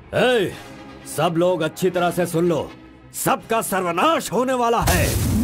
ए, सब लोग अच्छी तरह से सुन लो, सबका सर्वनाश होने वाला है।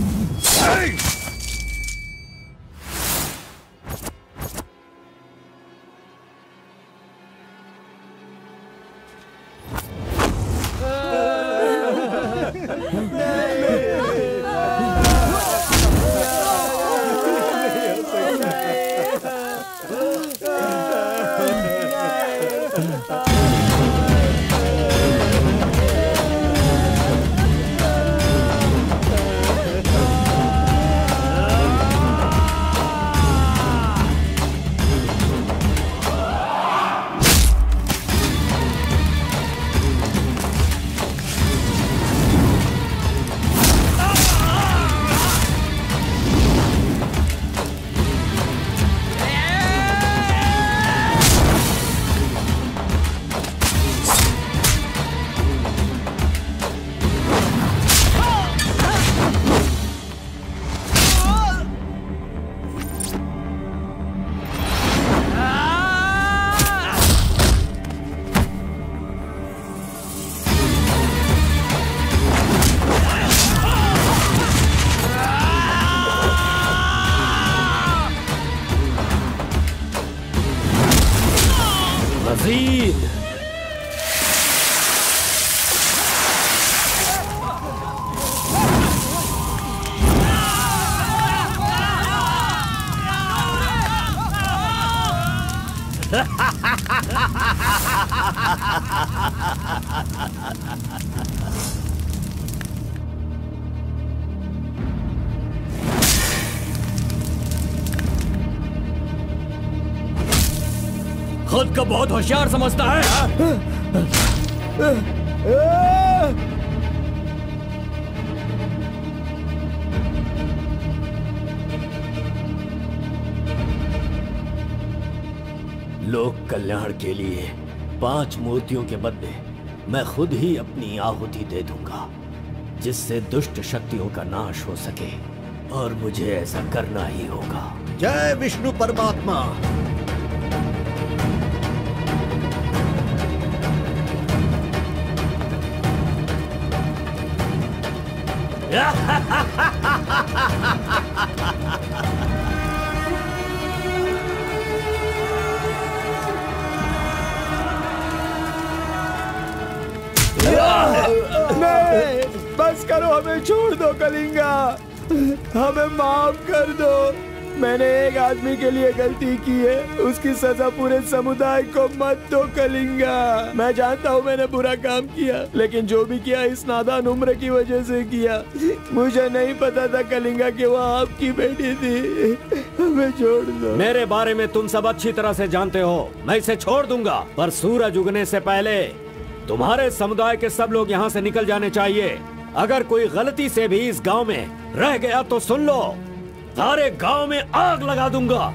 खुद को बहुत होशियार समझता है। लोक कल्याण के लिए 5 मूर्तियों के बदले मैं खुद ही अपनी आहुति दे दूंगा, जिससे दुष्ट शक्तियों का नाश हो सके, और मुझे ऐसा करना ही होगा। जय विष्णु परमात्मा। नहीं, बस करो, हमें छोड़ दो कलिंगा, हमें माफ कर दो। मैंने एक आदमी के लिए गलती की है, उसकी सजा पूरे समुदाय को मत दो कलिंगा। मैं जानता हूँ मैंने बुरा काम किया, लेकिन जो भी किया इस नादान उम्र की वजह से किया। मुझे नहीं पता था कलिंगा कि वो आपकी बेटी थी। हमें छोड़ दो। मेरे बारे में तुम सब अच्छी तरह से जानते हो, मैं इसे छोड़ दूंगा, पर सूरज उगने से पहले तुम्हारे समुदाय के सब लोग यहाँ से निकल जाने चाहिए। अगर कोई गलती से भी इस गांव में रह गया तो सुन लो, सारे गांव में आग लगा दूंगा।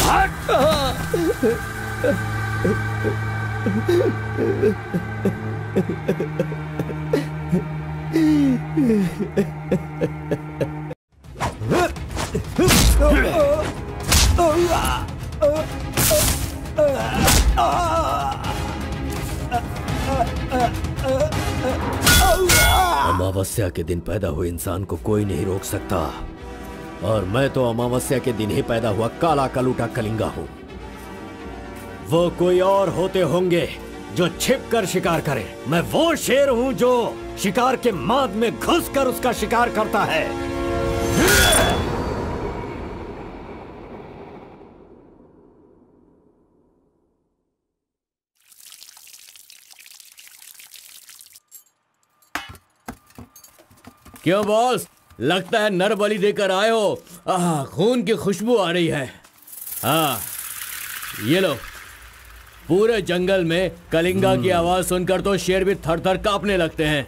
अमावस्या के दिन पैदा हुए इंसान को कोई नहीं रोक सकता, और मैं तो अमावस्या के दिन ही पैदा हुआ काला कलूटा कलिंगा हूँ। वो कोई और होते होंगे जो छिपकर शिकार करे, मैं वो शेर हूँ जो शिकार के माद में घुसकर उसका शिकार करता है। क्यों बॉस, लगता है नर बलि देकर आए हो। खून की खुशबू आ रही है। हाँ, ये लो। पूरे जंगल में कलिंगा की आवाज सुनकर तो शेर भी थर थर कांपने लगते हैं।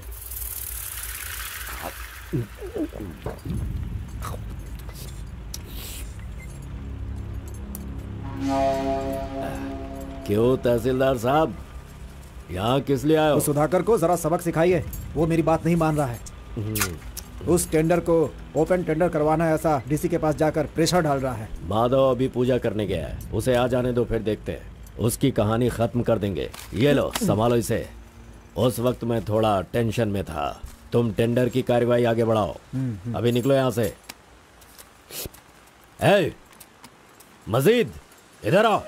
क्यों तहसीलदार साहब, यहाँ किस लिए आए हो? सुधाकर को जरा सबक सिखाइए, वो मेरी बात नहीं मान रहा है। उस टेंडर को ओपन टेंडर करवाना है, ऐसा डीसी के पास जाकर प्रेशर डाल रहा है। माधव अभी पूजा करने गया है, उसे आ जाने दो, फिर देखते हैं। उसकी कहानी खत्म कर देंगे। ये लो, संभालो इसे। उस वक्त मैं थोड़ा टेंशन में था। तुम टेंडर की कार्यवाही आगे बढ़ाओ। अभी निकलो यहां से। ए, मजीद इधर आओ।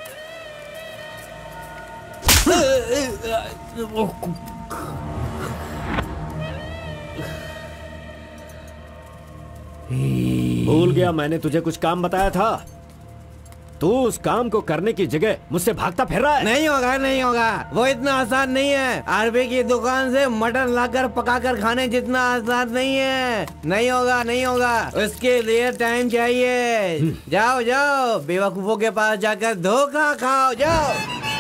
भूल गया मैंने तुझे कुछ काम बताया था। तू उस काम को करने की जगह मुझसे भागता फिर रहा है। नहीं होगा, नहीं होगा। वो इतना आसान नहीं है। आरबी की दुकान से मटन लाकर पकाकर खाने जितना आसान नहीं है। नहीं होगा, नहीं होगा। उसके लिए टाइम चाहिए। जाओ जाओ, बेवकूफों के पास जाकर धोखा खाओ। जाओ।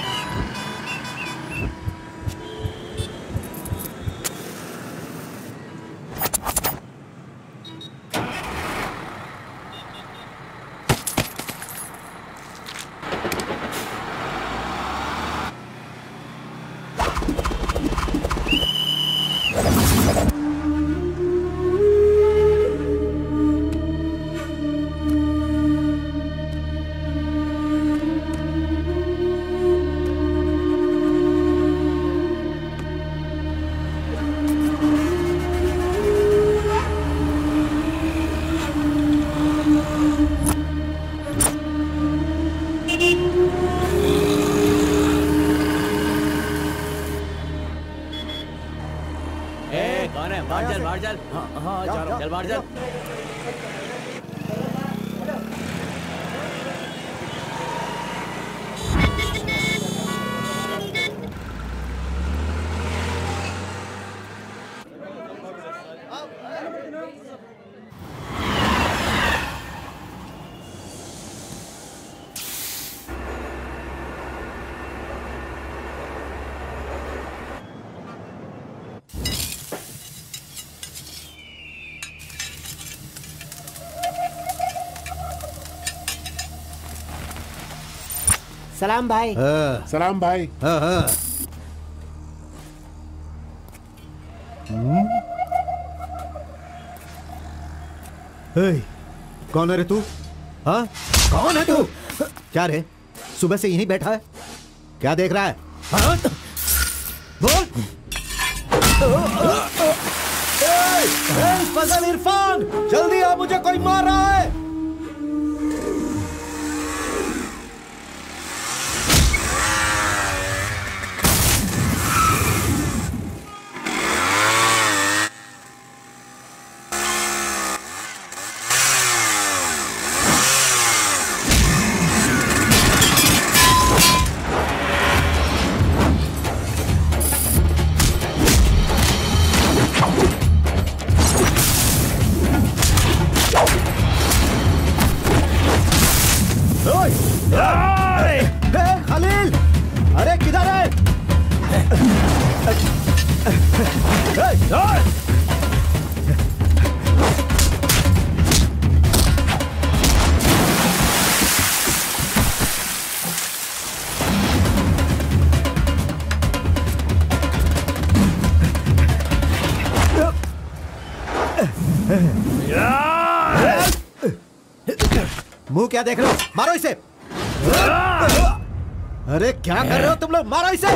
सलाम भाई। सलाम भाई। कौन है रे तू? हाँ, कौन है तू? क्या रे, सुबह से यहीं बैठा है? क्या देख रहा है? हाँ? बोल। फजल इरफान, जल्दी आ, मुझे कोई मार रहा है। खलील, अरे किधर है? मुंह क्या देख रहे हो? मारो इसे। अरे क्या कर रहे हो तुम लोग? मारो इसे।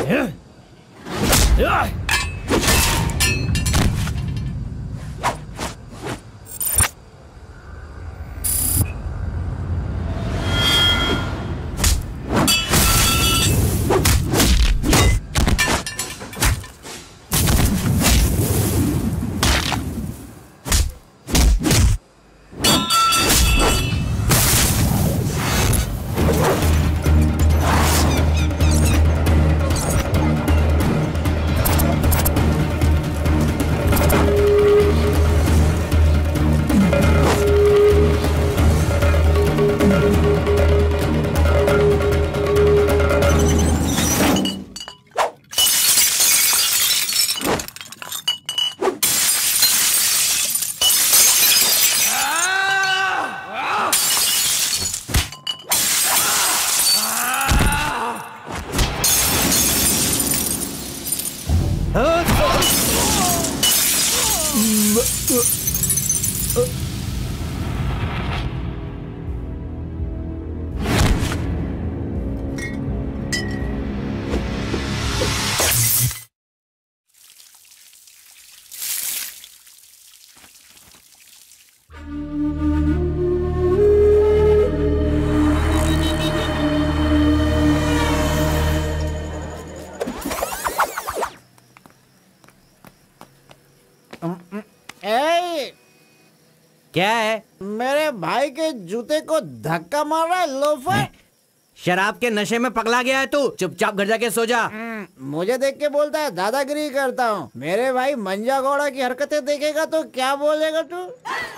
क्या है? मेरे भाई के जूते को धक्का मार रहा है लोफर। शराब के नशे में पगला गया है तू। चुपचाप घर जाके सो जा। मुझे देख के बोलता है दादागिरी करता हूँ। मेरे भाई मंजा गौड़ा की हरकतें देखेगा तो क्या बोलेगा तू?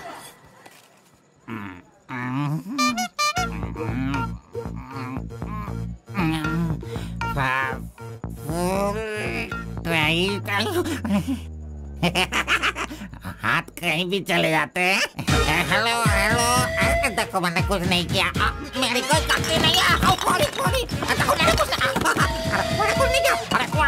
हाथ कहीं भी चले जाते हैं। हेलो हेलो, देखो मैंने कुछ नहीं किया, मेरी कोई गलती नहीं है। देखो मैंने कुछ नहीं किया।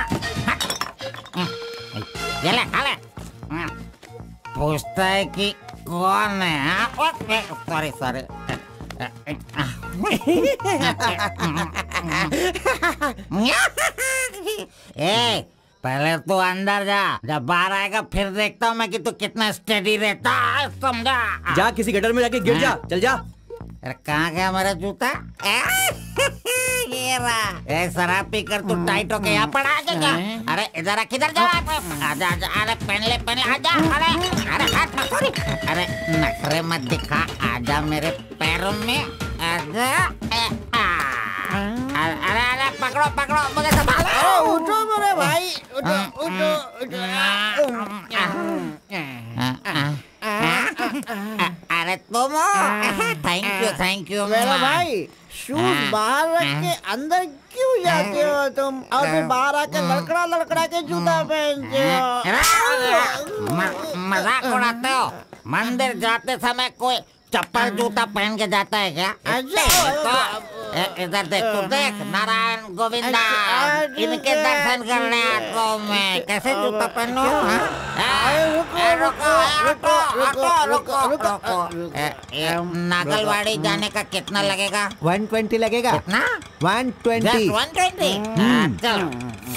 ये ले, खा ले। पूछता है कि कौन है? सॉरी ए, पहले तू अंदर जा, जब बाहर आएगा फिर देखता हूँ मैं कि तू कितना स्टेडी रहता है, समझा? जा किसी गटर में जाके गिर जा, चल जा। अरे कहाँ गया मेरा जूता? ये रहा। शराब पी कर तू टाइट होके यहाँ पड़ा है क्या? अरे इधर किधर जा रहा है? आजा आजा, अरे पहन ले आजा। अरे हाथ मत छोड़ी। अरे नखरे मत दिखा, आजा मेरे पैरों में आजा। अरे पकड़ो मुझे संभालो। उठो मेरे भाई, उठो। अरे तुम थैंक यू मेरे भाई, शूज बाहर रख के अंदर क्यों जाते हो तुम? और फिर बाहर आके लड़खड़ा के जूता पहनते हो। मजाक उड़ाते हो? मंदिर जाते समय कोई चप्पल जूता पहन के जाता है क्या? इधर देख, तू देख, नारायण गोविंदा इनके दर्शन करने आता हूँ मैं। कैसे जूता पहनो? नागलवाड़ी जाने का कितना लगेगा? 120 लगेगा। कितना? 120। 120। चलो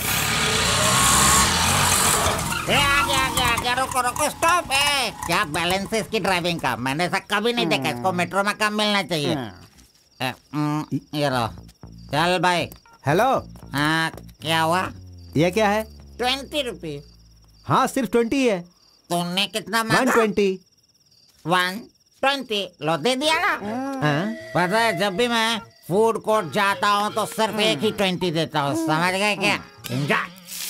आगे रुको स्टॉप है। क्या बैलेंस है इसकी ड्राइविंग का? मैंने ऐसा कभी नहीं देखा। इसको मेट्रो में काम मिलना चाहिए। ये लो, चल भाई। हेलो। हाँ, क्या हुआ? ये क्या है? 20 रुपीज। हाँ, सिर्फ 20 है। तुमने कितना मांगा? 120। 120 लो, दे दिया ना। हाँ? पता है, जब भी मैं फूड कोर्ट जाता हूँ तो सिर्फ एक ही 20 देता हूँ, समझ गए क्या? एंजॉय।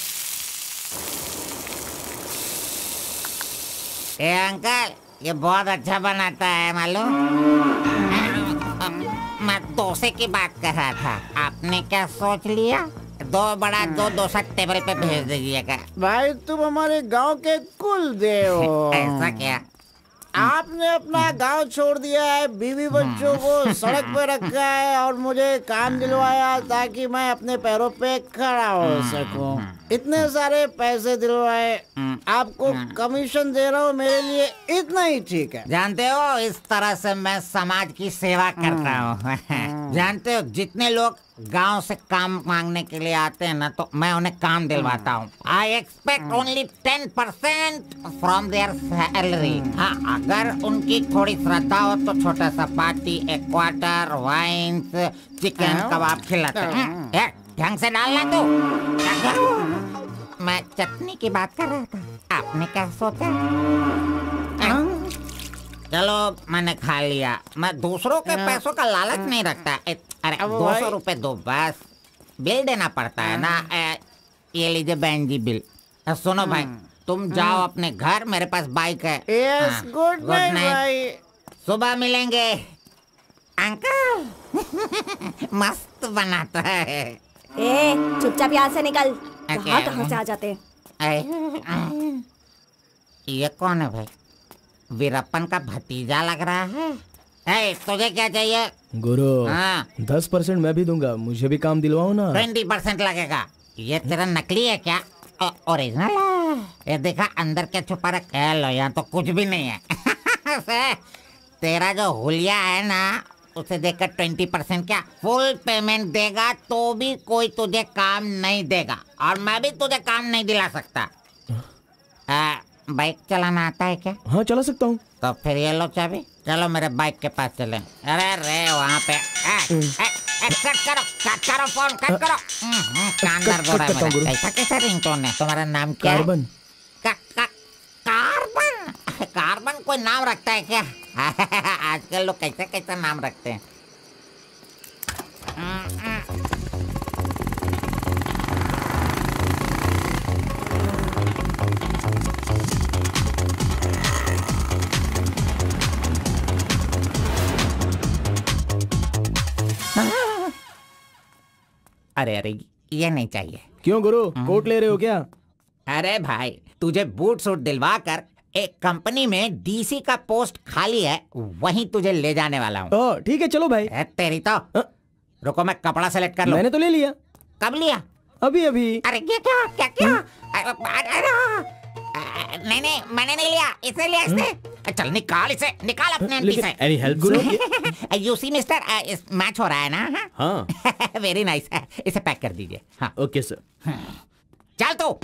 ए अंकल, ये बहुत अच्छा बनाता है मालूम। मैं डोसे की बात कर रहा था, आपने क्या सोच लिया? 2 बड़ा 2 डोसा टेबल पे भेज दीजिएगा। भाई तुम हमारे गांव के कुल देव हो। ऐसा क्या? आपने अपना गांव छोड़ दिया है, बीवी बच्चों को सड़क पे रखा है और मुझे काम दिलवाया ताकि मैं अपने पैरों पे खड़ा हो सकूं। इतने सारे पैसे दिलवाए, आपको कमीशन दे रहा हूँ, मेरे लिए इतना ही ठीक है। जानते हो, इस तरह से मैं समाज की सेवा करता हूँ। जानते हो, जितने लोग गांव से काम मांगने के लिए आते हैं ना, तो मैं उन्हें काम दिलवाता हूँ। I expect only 10% from their salary. हाँ, अगर उनकी थोड़ी श्रद्धा हो तो छोटा सा पार्टी, एक क्वार्टर, वाइन्स, चिकन कबाब खिलाते हैं। ढंग से डालना तू। मैं चटनी की बात कर रहा था, आपने क्या सोचा? चलो मैंने खा लिया। मैं दूसरों के पैसों का लालच नहीं रखता। अरे 200 रुपए दो बस, बिल देना पड़ता है ना। ये लीजिए बहन जी बिल। सुनो भाई, तुम जाओ अपने घर, मेरे पास बाइक है। यस, गुड नाइट भाई। सुबह मिलेंगे। अंकल मस्त बनाता है। ए, चुपचाप यहाँ से निकल। कहाँ से आ जाते? ये कौन है भाई? वीरप्पन का भतीजा लग रहा है। तुझे क्या चाहिए? गुरु, हाँ? 10% मैं भी दूंगा, मुझे भी काम दिलवाओ ना। 20% लगेगा। ये तेरा नकली है क्या? ओरिजिनल है। ये देखा अंदर क्या छुपा रखा है? लो, यहाँ तो कुछ भी नहीं है। तेरा जो हुलिया है ना, उसे देखकर 20% क्या फुल पेमेंट देगा तो भी कोई तुझे काम नहीं देगा, और मैं भी तुझे काम नहीं दिला सकता। बाइक चलाना आता है क्या? हाँ, चला सकता हूँ। तो फिर ये लो चाबी, चलो मेरे बाइक के पास चले। अरे वहाँ पे कट करो फोन, कट करो। कांदर बोल रहा है मेरा। ऐसा कैसा रिंगटोन है? तुम्हारा नाम क्या है? कार्बन। कार्बन? कार्बन कोई नाम रखता है क्या? आजकल लोग कैसे कैसे नाम रखते हैं। अरे अरे ये नहीं चाहिए। क्यों गुरु, कोट ले रहे हो क्या? अरे भाई, तुझे बूट सूट दिलवा कर एक कंपनी में डीसी का पोस्ट खाली है, वहीं तुझे ले जाने वाला हूँ। ओह ठीक है, चलो भाई। तेरी तो रुको, मैं कपड़ा सेलेक्ट कर लूं। मैंने तो ले लिया। कब लिया? अभी अभी। अरे ये क्या क्या क्या? नहीं नहीं, मैंने नहीं लिया, इसे लिया इसने। चल निकाल इसे, निकाल अपने एमपी से। एनी हेल्प गुरु? यू सी मिस्टर, मैच हो रहा है ना? हाँ। वेरी नाइस, इसे पैक कर दीजिए। हाँ ओके सर। चल तू।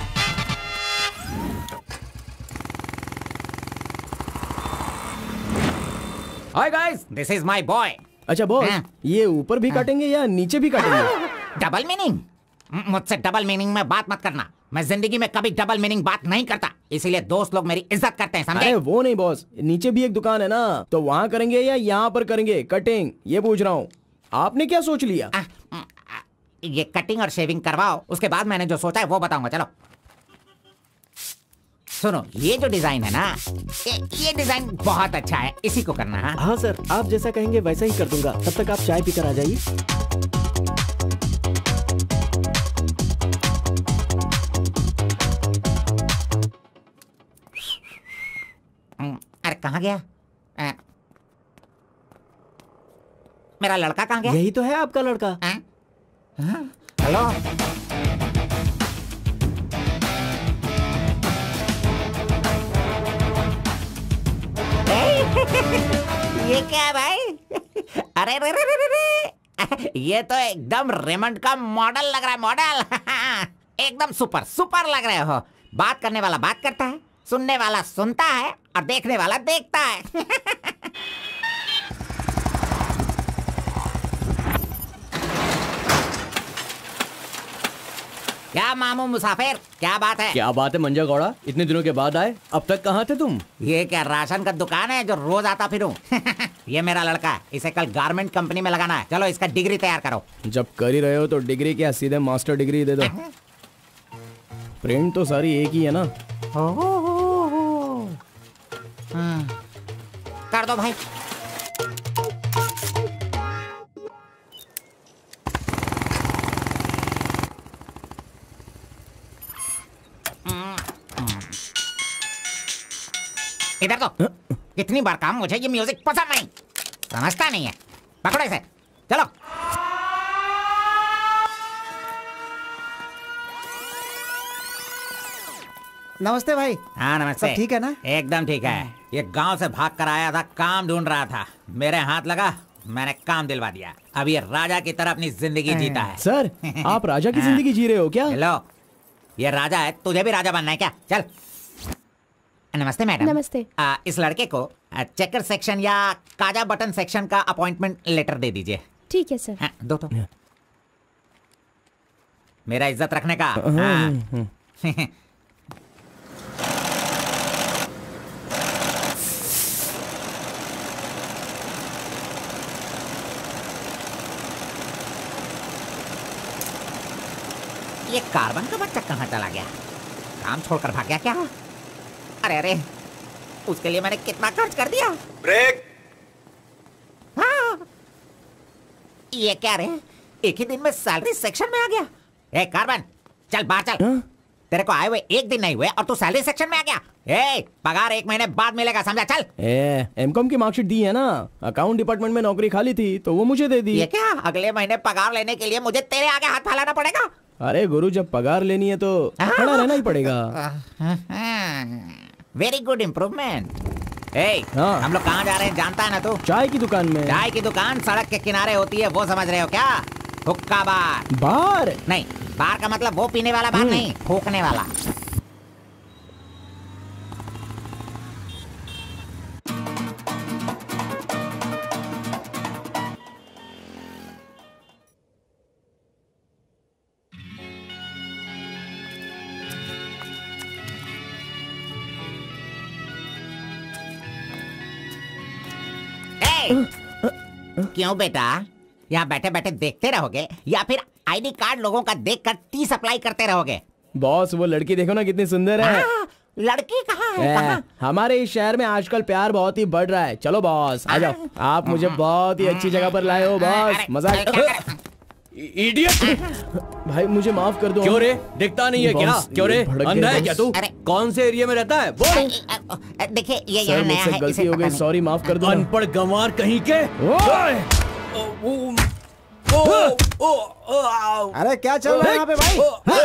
Hi guys, this is my boy. अच्छा बॉस, ये ऊपर भी काटेंगे या नीचे भी काटेंगे? Double meaning? मुझसे डबल मीनिंग में बात मत करना। मैं जिंदगी में कभी डबल मीनिंग बात नहीं करता, इसीलिए दोस्त लोग मेरी इज्जत करते हैं, समझे? अरे वो नहीं बॉस, नीचे भी एक दुकान है ना, तो वहाँ करेंगे या यहाँ पर करेंगे कटिंग, ये पूछ रहा हूँ। आपने क्या सोच लिया? ये कटिंग और शेविंग करवाओ, उसके बाद मैंने जो सोचा है वो बताऊंगा। चलो सुनो, ये जो डिजाइन है ना, ये डिजाइन बहुत अच्छा है, इसी को करना है। हाँ सर, आप जैसा कहेंगे वैसा ही कर दूंगा। तब तक आप चाय पीकर आ जाइए। अरे कहाँ गया? मेरा लड़का कहाँ गया? यही तो है आपका लड़का। हेलो। ये क्या है भाई? अरे रे रे रे रे रे। ये तो एकदम रेमंड का मॉडल लग रहा है, मॉडल। एकदम सुपर सुपर लग रहे हो। बात करने वाला बात करता है, सुनने वाला सुनता है और देखने वाला देखता है। क्या मामू मुसाफिर, क्या बात है? क्या बात है मंजा गौड़ा, इतने दिनों के बाद आए, अब तक कहाँ थे तुम? ये क्या राशन का दुकान है जो रोज आता फिरूं? ये मेरा लड़का है, इसे कल गारमेंट कंपनी में लगाना है। चलो इसका डिग्री तैयार करो। जब कर ही रहे हो तो डिग्री क्या, सीधे मास्टर डिग्री दे दो। प्रिंट तो सारी एक ही है ना। कर दो भाई। इधर तो। कितनी बार काम, मुझे ये म्यूजिक पसंद नहीं, समझता नहीं है। पकड़ो इसे, चलो। नमस्ते भाई। हाँ नमस्ते। सब ठीक है ना? एकदम ठीक है। ये गांव से भाग कर आया था, काम ढूंढ रहा था, मेरे हाथ लगा, मैंने काम दिलवा दिया। अब ये राजा की तरह अपनी जिंदगी जीता है। सर, आप राजा की जिंदगी जी रहे हो क्या? हेलो, ये राजा है, तुझे भी राजा बनना है क्या? चल। नमस्ते मैडम। नमस्ते। इस लड़के को चेकर सेक्शन या काजा बटन सेक्शन का अपॉइंटमेंट लेटर दे दीजिए। ठीक है सर। हाँ, दो तो। मेरा इज्जत रखने का। हाँ। ये कार्बन का बच्चा कहाँ चला गया? काम छोड़कर भाग गया क्या? अरे अरे, उसके लिए मैंने कितना खर्च कर दिया। ब्रेक। हाँ। ये क्या रे, एक ही दिन में सैलरी सेक्शन में आ गया। ए कार्बन, चल बाहर चल। तेरे को आए हुए एक दिन नहीं हुए और तू सैलरी सेक्शन में आ गया। ए, पगार 1 महीने बाद मिलेगा, समझा? चल। एमकॉम की मार्कशीट दी है ना, अकाउंट डिपार्टमेंट में नौकरी खाली थी तो वो मुझे दे दी। ये क्या, अगले महीने पगार लेने के लिए मुझे तेरे आगे हाथ फैलाना पड़ेगा? अरे गुरु, जब पगार लेनी है तो खड़ा रहना ही पड़ेगा। Very good improvement. हाँ। हम लोग कहाँ जा रहे हैं जानता है ना तू? चाय की दुकान में। चाय की दुकान सड़क के किनारे होती है, वो समझ रहे हो क्या? हुक्का बार। बार नहीं, बार का मतलब वो पीने वाला बार नहीं, फूकने वाला। क्यों बेटा, यहाँ बैठे बैठे देखते रहोगे या फिर आईडी कार्ड लोगों का देखकर टी सप्लाई करते रहोगे? बॉस वो लड़की देखो ना कितनी सुंदर है। लड़की कहाँ है? कहाँ? हमारे इस शहर में आजकल प्यार बहुत ही बढ़ रहा है। चलो बॉस आ जाओ, आप मुझे बहुत ही अच्छी जगह पर लाए हो बॉस। मजा इडियट! भाई मुझे माफ कर दो। क्यों रे, दिखता नहीं है क्या? क्यों रे, अंधा है क्या तू? कौन से एरिया में रहता है बोल? देखिए ये सर यहाँ नया मुझसे है, गलती इसे हो पता गई, नहीं। सॉरी माफ कर दो। अनपढ़ गंवार कहीं के। अरे क्या चल रहा है यहाँ पे भाई?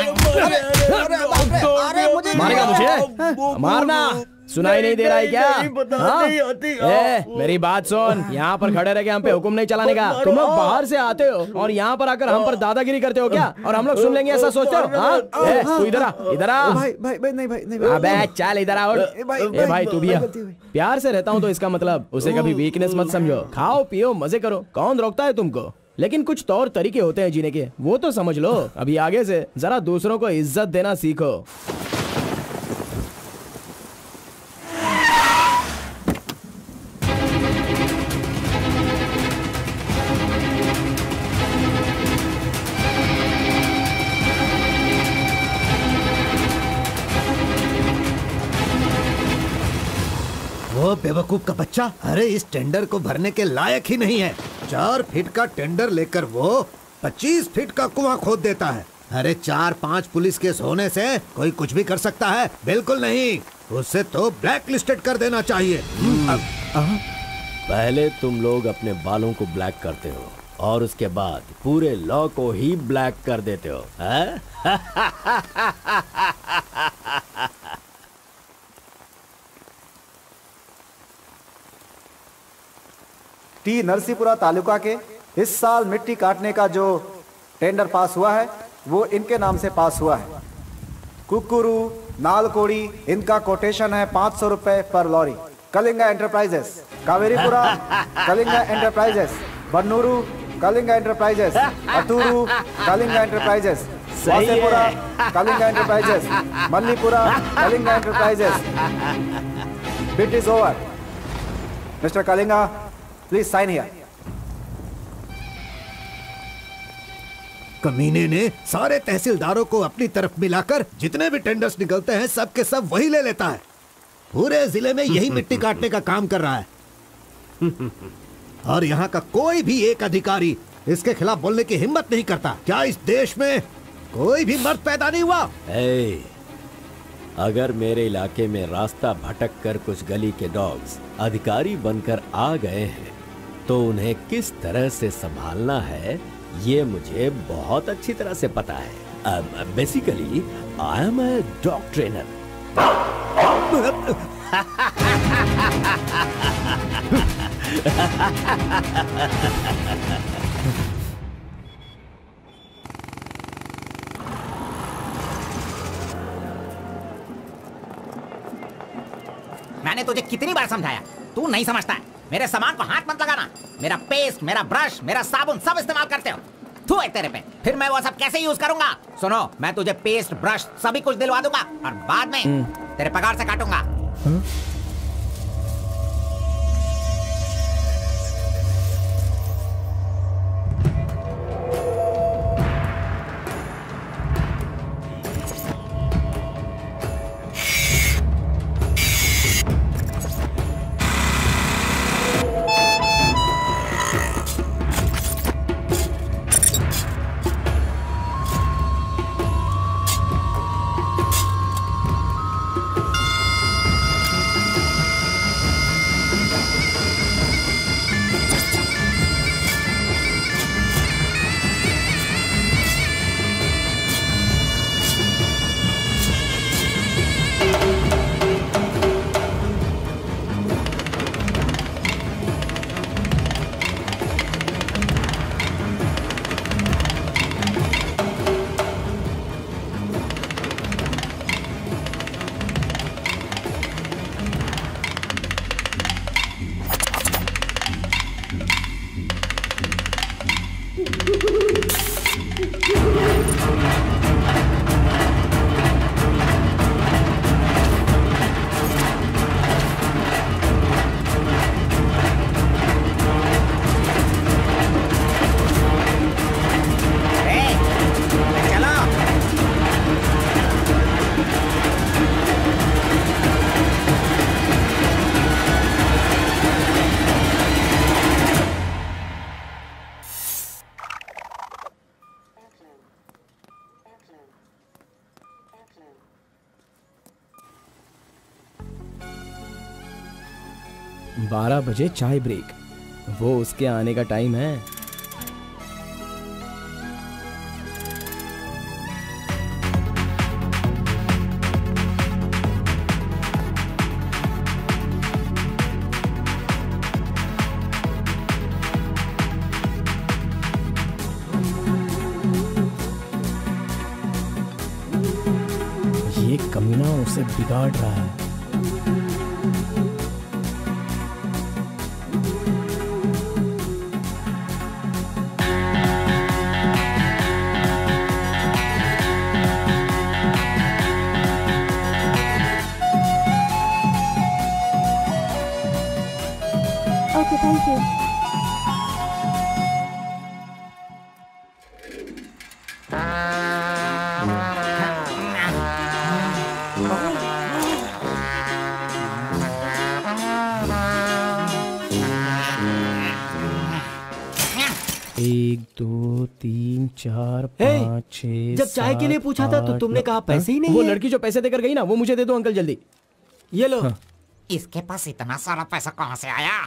अरे मुझे मारेगा मुझे? मारना सुनाई नहीं दे रहा है क्या? मेरी बात सुन, यहाँ पर खड़े रह के हम पे हुक्म नहीं चलाने का। तुम लोग बाहर से आते हो और यहाँ पर आकर हम पर दादागिरी करते हो क्या? और हम लोग सुन लेंगे ऐसा सोचते हो? हाँ? तू इधर आ, इधर आ। भाई भाई भाई नहीं भाई नहीं। अबे चल इधर आओ। भाई तू भी आ। प्यार से रहता हूँ तो इसका मतलब उसे कभी वीकनेस मत समझो। खाओ पियो मजे करो, कौन रोकता है तुमको? लेकिन कुछ तौर तरीके होते हैं जीने के, वो तो समझ लो। अभी आगे से जरा दूसरों को इज्जत देना सीखो। वो बेवकूफ का बच्चा, अरे इस टेंडर को भरने के लायक ही नहीं है। 4 फीट का टेंडर लेकर वो 25 फीट का कुआं खोद देता है। अरे 4-5 पुलिस केस होने से कोई कुछ भी कर सकता है? बिल्कुल नहीं, उसे तो ब्लैक लिस्टेड कर देना चाहिए। पहले तुम लोग अपने बालों को ब्लैक करते हो और उसके बाद पूरे लॉ को ही ब्लैक कर देते हो। टी नरसीपुरा तालुका के इस साल मिट्टी काटने का जो टेंडर पास हुआ है वो इनके नाम से पास हुआ है। कुकुरू, नालकोड़ी, इनका कोटेशन है 500 रुपए पर lorry. Kalinga enterprises, Kaveripura Kalinga enterprises, Bannuru Kalinga enterprises, Athuru Kalinga enterprises, Vasepura Kalinga enterprises, Mallipura Kalinga enterprises. Bid is over. Mister Kalinga, please sign here. कमीने ने सारे तहसीलदारों को अपनी तरफ मिलाकर जितने भी टेंडर्स निकलते हैं सब के सब वही ले लेता है। पूरे जिले में यही मिट्टी काटने का काम कर रहा है। और यहाँ का कोई भी एक अधिकारी इसके खिलाफ बोलने की हिम्मत नहीं करता। क्या इस देश में कोई भी मर्द पैदा नहीं हुआ? अगर मेरे इलाके में रास्ता भटक कर कुछ गली के डॉग्स अधिकारी बनकर आ गए हैं तो उन्हें किस तरह से संभालना है ये मुझे बहुत अच्छी तरह से पता है। Basically I am a dog trainer. मैंने तुझे कितनी बार समझाया, तू नहीं समझता है। मेरे सामान को हाथ मत लगाना। मेरा पेस्ट, मेरा ब्रश, मेरा साबुन सब इस्तेमाल करते हो। थू है तेरे पे, फिर मैं वो सब कैसे यूज करूंगा? सुनो, मैं तुझे पेस्ट, ब्रश सभी कुछ दिलवा दूंगा और बाद में तेरे पगार से काटूंगा। 12 बजे चाय ब्रेक, वो उसके आने का टाइम है। ये कमीना उसे बिगाड़ रहा है। Okay, thank you. एक, दो, तीन, चार, पाँच, छह, जब चाय के लिए पूछा था तो तुमने कहा पैसे ही नहीं वो है। लड़की जो पैसे देकर गई ना, वो मुझे दे दो अंकल जल्दी। ये लो। इसके पास इतना सारा पैसा कहाँ से आया?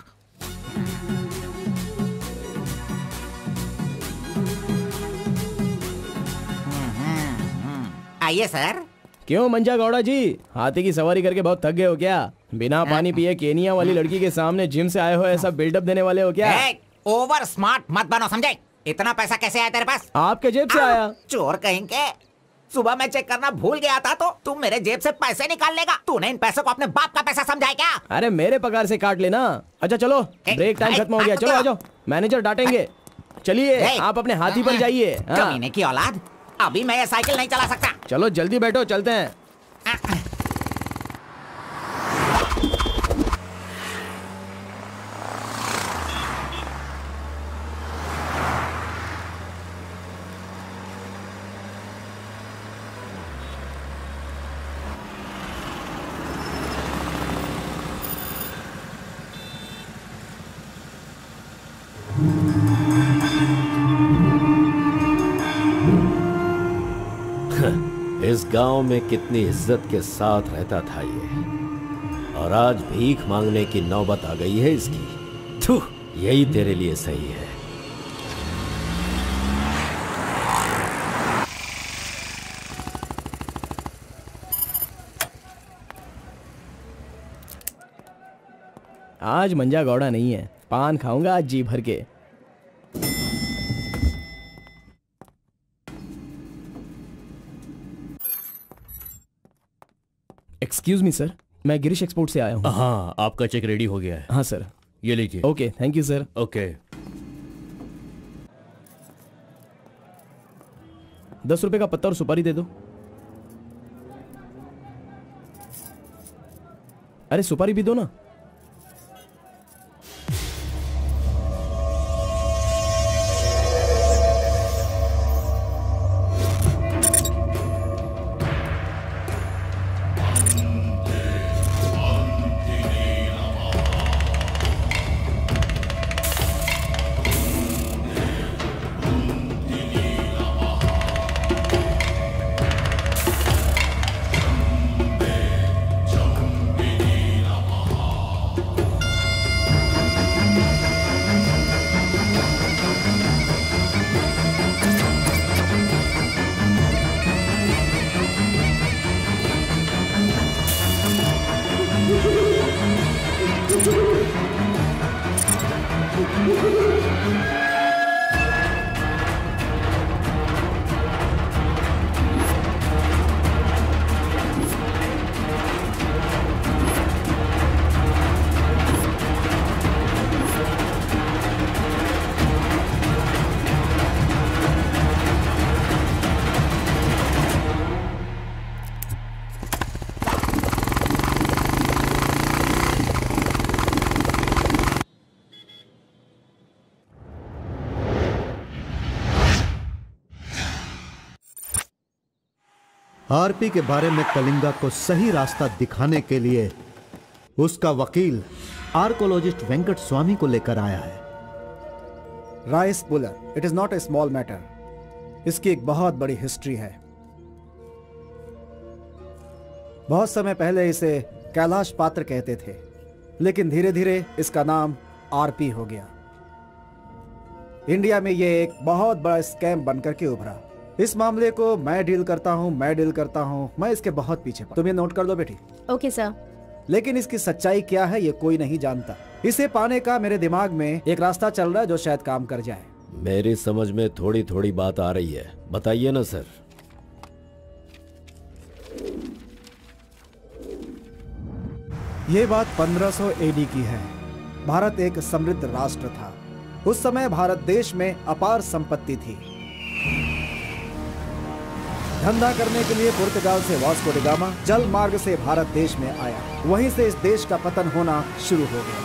आइए सर। क्यों मंजा गौड़ा जी, हाथी की सवारी करके बहुत थक गए हो क्या? बिना पानी पिए केनिया वाली लड़की के सामने जिम से आए हो, ऐसा बिल्डअप देने वाले हो क्या? ओवर स्मार्ट मत बनो, समझे? इतना पैसा कैसे आया तेरे पास? आपके जेब से आया। चोर कहेंगे। सुबह मैं चेक करना भूल गया था तो तुम मेरे जेब से पैसे निकाल लेगा। तूने इन पैसों को अपने बाप का पैसा समझा है क्या? अरे मेरे पगार से काट लेना। अच्छा चलो, ब्रेक टाइम खत्म हो गया, चलो आ जाओ, मैनेजर डांटेंगे। चलिए आप अपने हाथी पर जाइए। कमीने की औलाद, अभी मैं ये साइकिल नहीं चला सकता। चलो जल्दी बैठो, चलते हैं। इस गांव में कितनी इज्जत के साथ रहता था ये, और आज भीख मांगने की नौबत आ गई है इसकी। थू, यही तेरे लिए सही है। आज मंजा गौड़ा नहीं है, पान खाऊंगा आज जी भर के। एक्सक्यूज मी सर, मैं गिरीश एक्सपोर्ट से आया हूँ। हाँ, आपका चेक रेडी हो गया है। हाँ सर। ये लीजिए। Okay, thank you sir. Okay. 10 रुपए का पत्ता और सुपारी दे दो। अरे सुपारी भी दो ना। आरपी के बारे में कलिंगा को सही रास्ता दिखाने के लिए उसका वकील आर्कोलॉजिस्ट वेंकट स्वामी को लेकर आया है। Rice puller, it is not a small matter. इसकी एक बहुत बड़ी हिस्ट्री है। बहुत समय पहले इसे कैलाश पात्र कहते थे। लेकिन धीरे धीरे इसका नाम आरपी हो गया। इंडिया में ये एक बहुत बड़ा स्कैम बनकर के उभरा। इस मामले को मैं डील करता हूँ, मैं इसके बहुत पीछे तुम ये नोट कर लो बेटी। Okay sir. लेकिन इसकी सच्चाई क्या है ये कोई नहीं जानता। इसे पाने का मेरे दिमाग में एक रास्ता चल रहा है जो शायद काम कर जाए। मेरी समझ में थोड़ी थोड़ी बात आ रही है, बताइए ना सर। ये बात 1500 एडी की है। भारत एक समृद्ध राष्ट्र था। उस समय भारत देश में अपार संपत्ति थी। धंधा करने के लिए पुर्तगाल से वास्को डी गामा जल मार्ग से भारत देश में आया। वहीं से इस देश का पतन होना शुरू हो गया।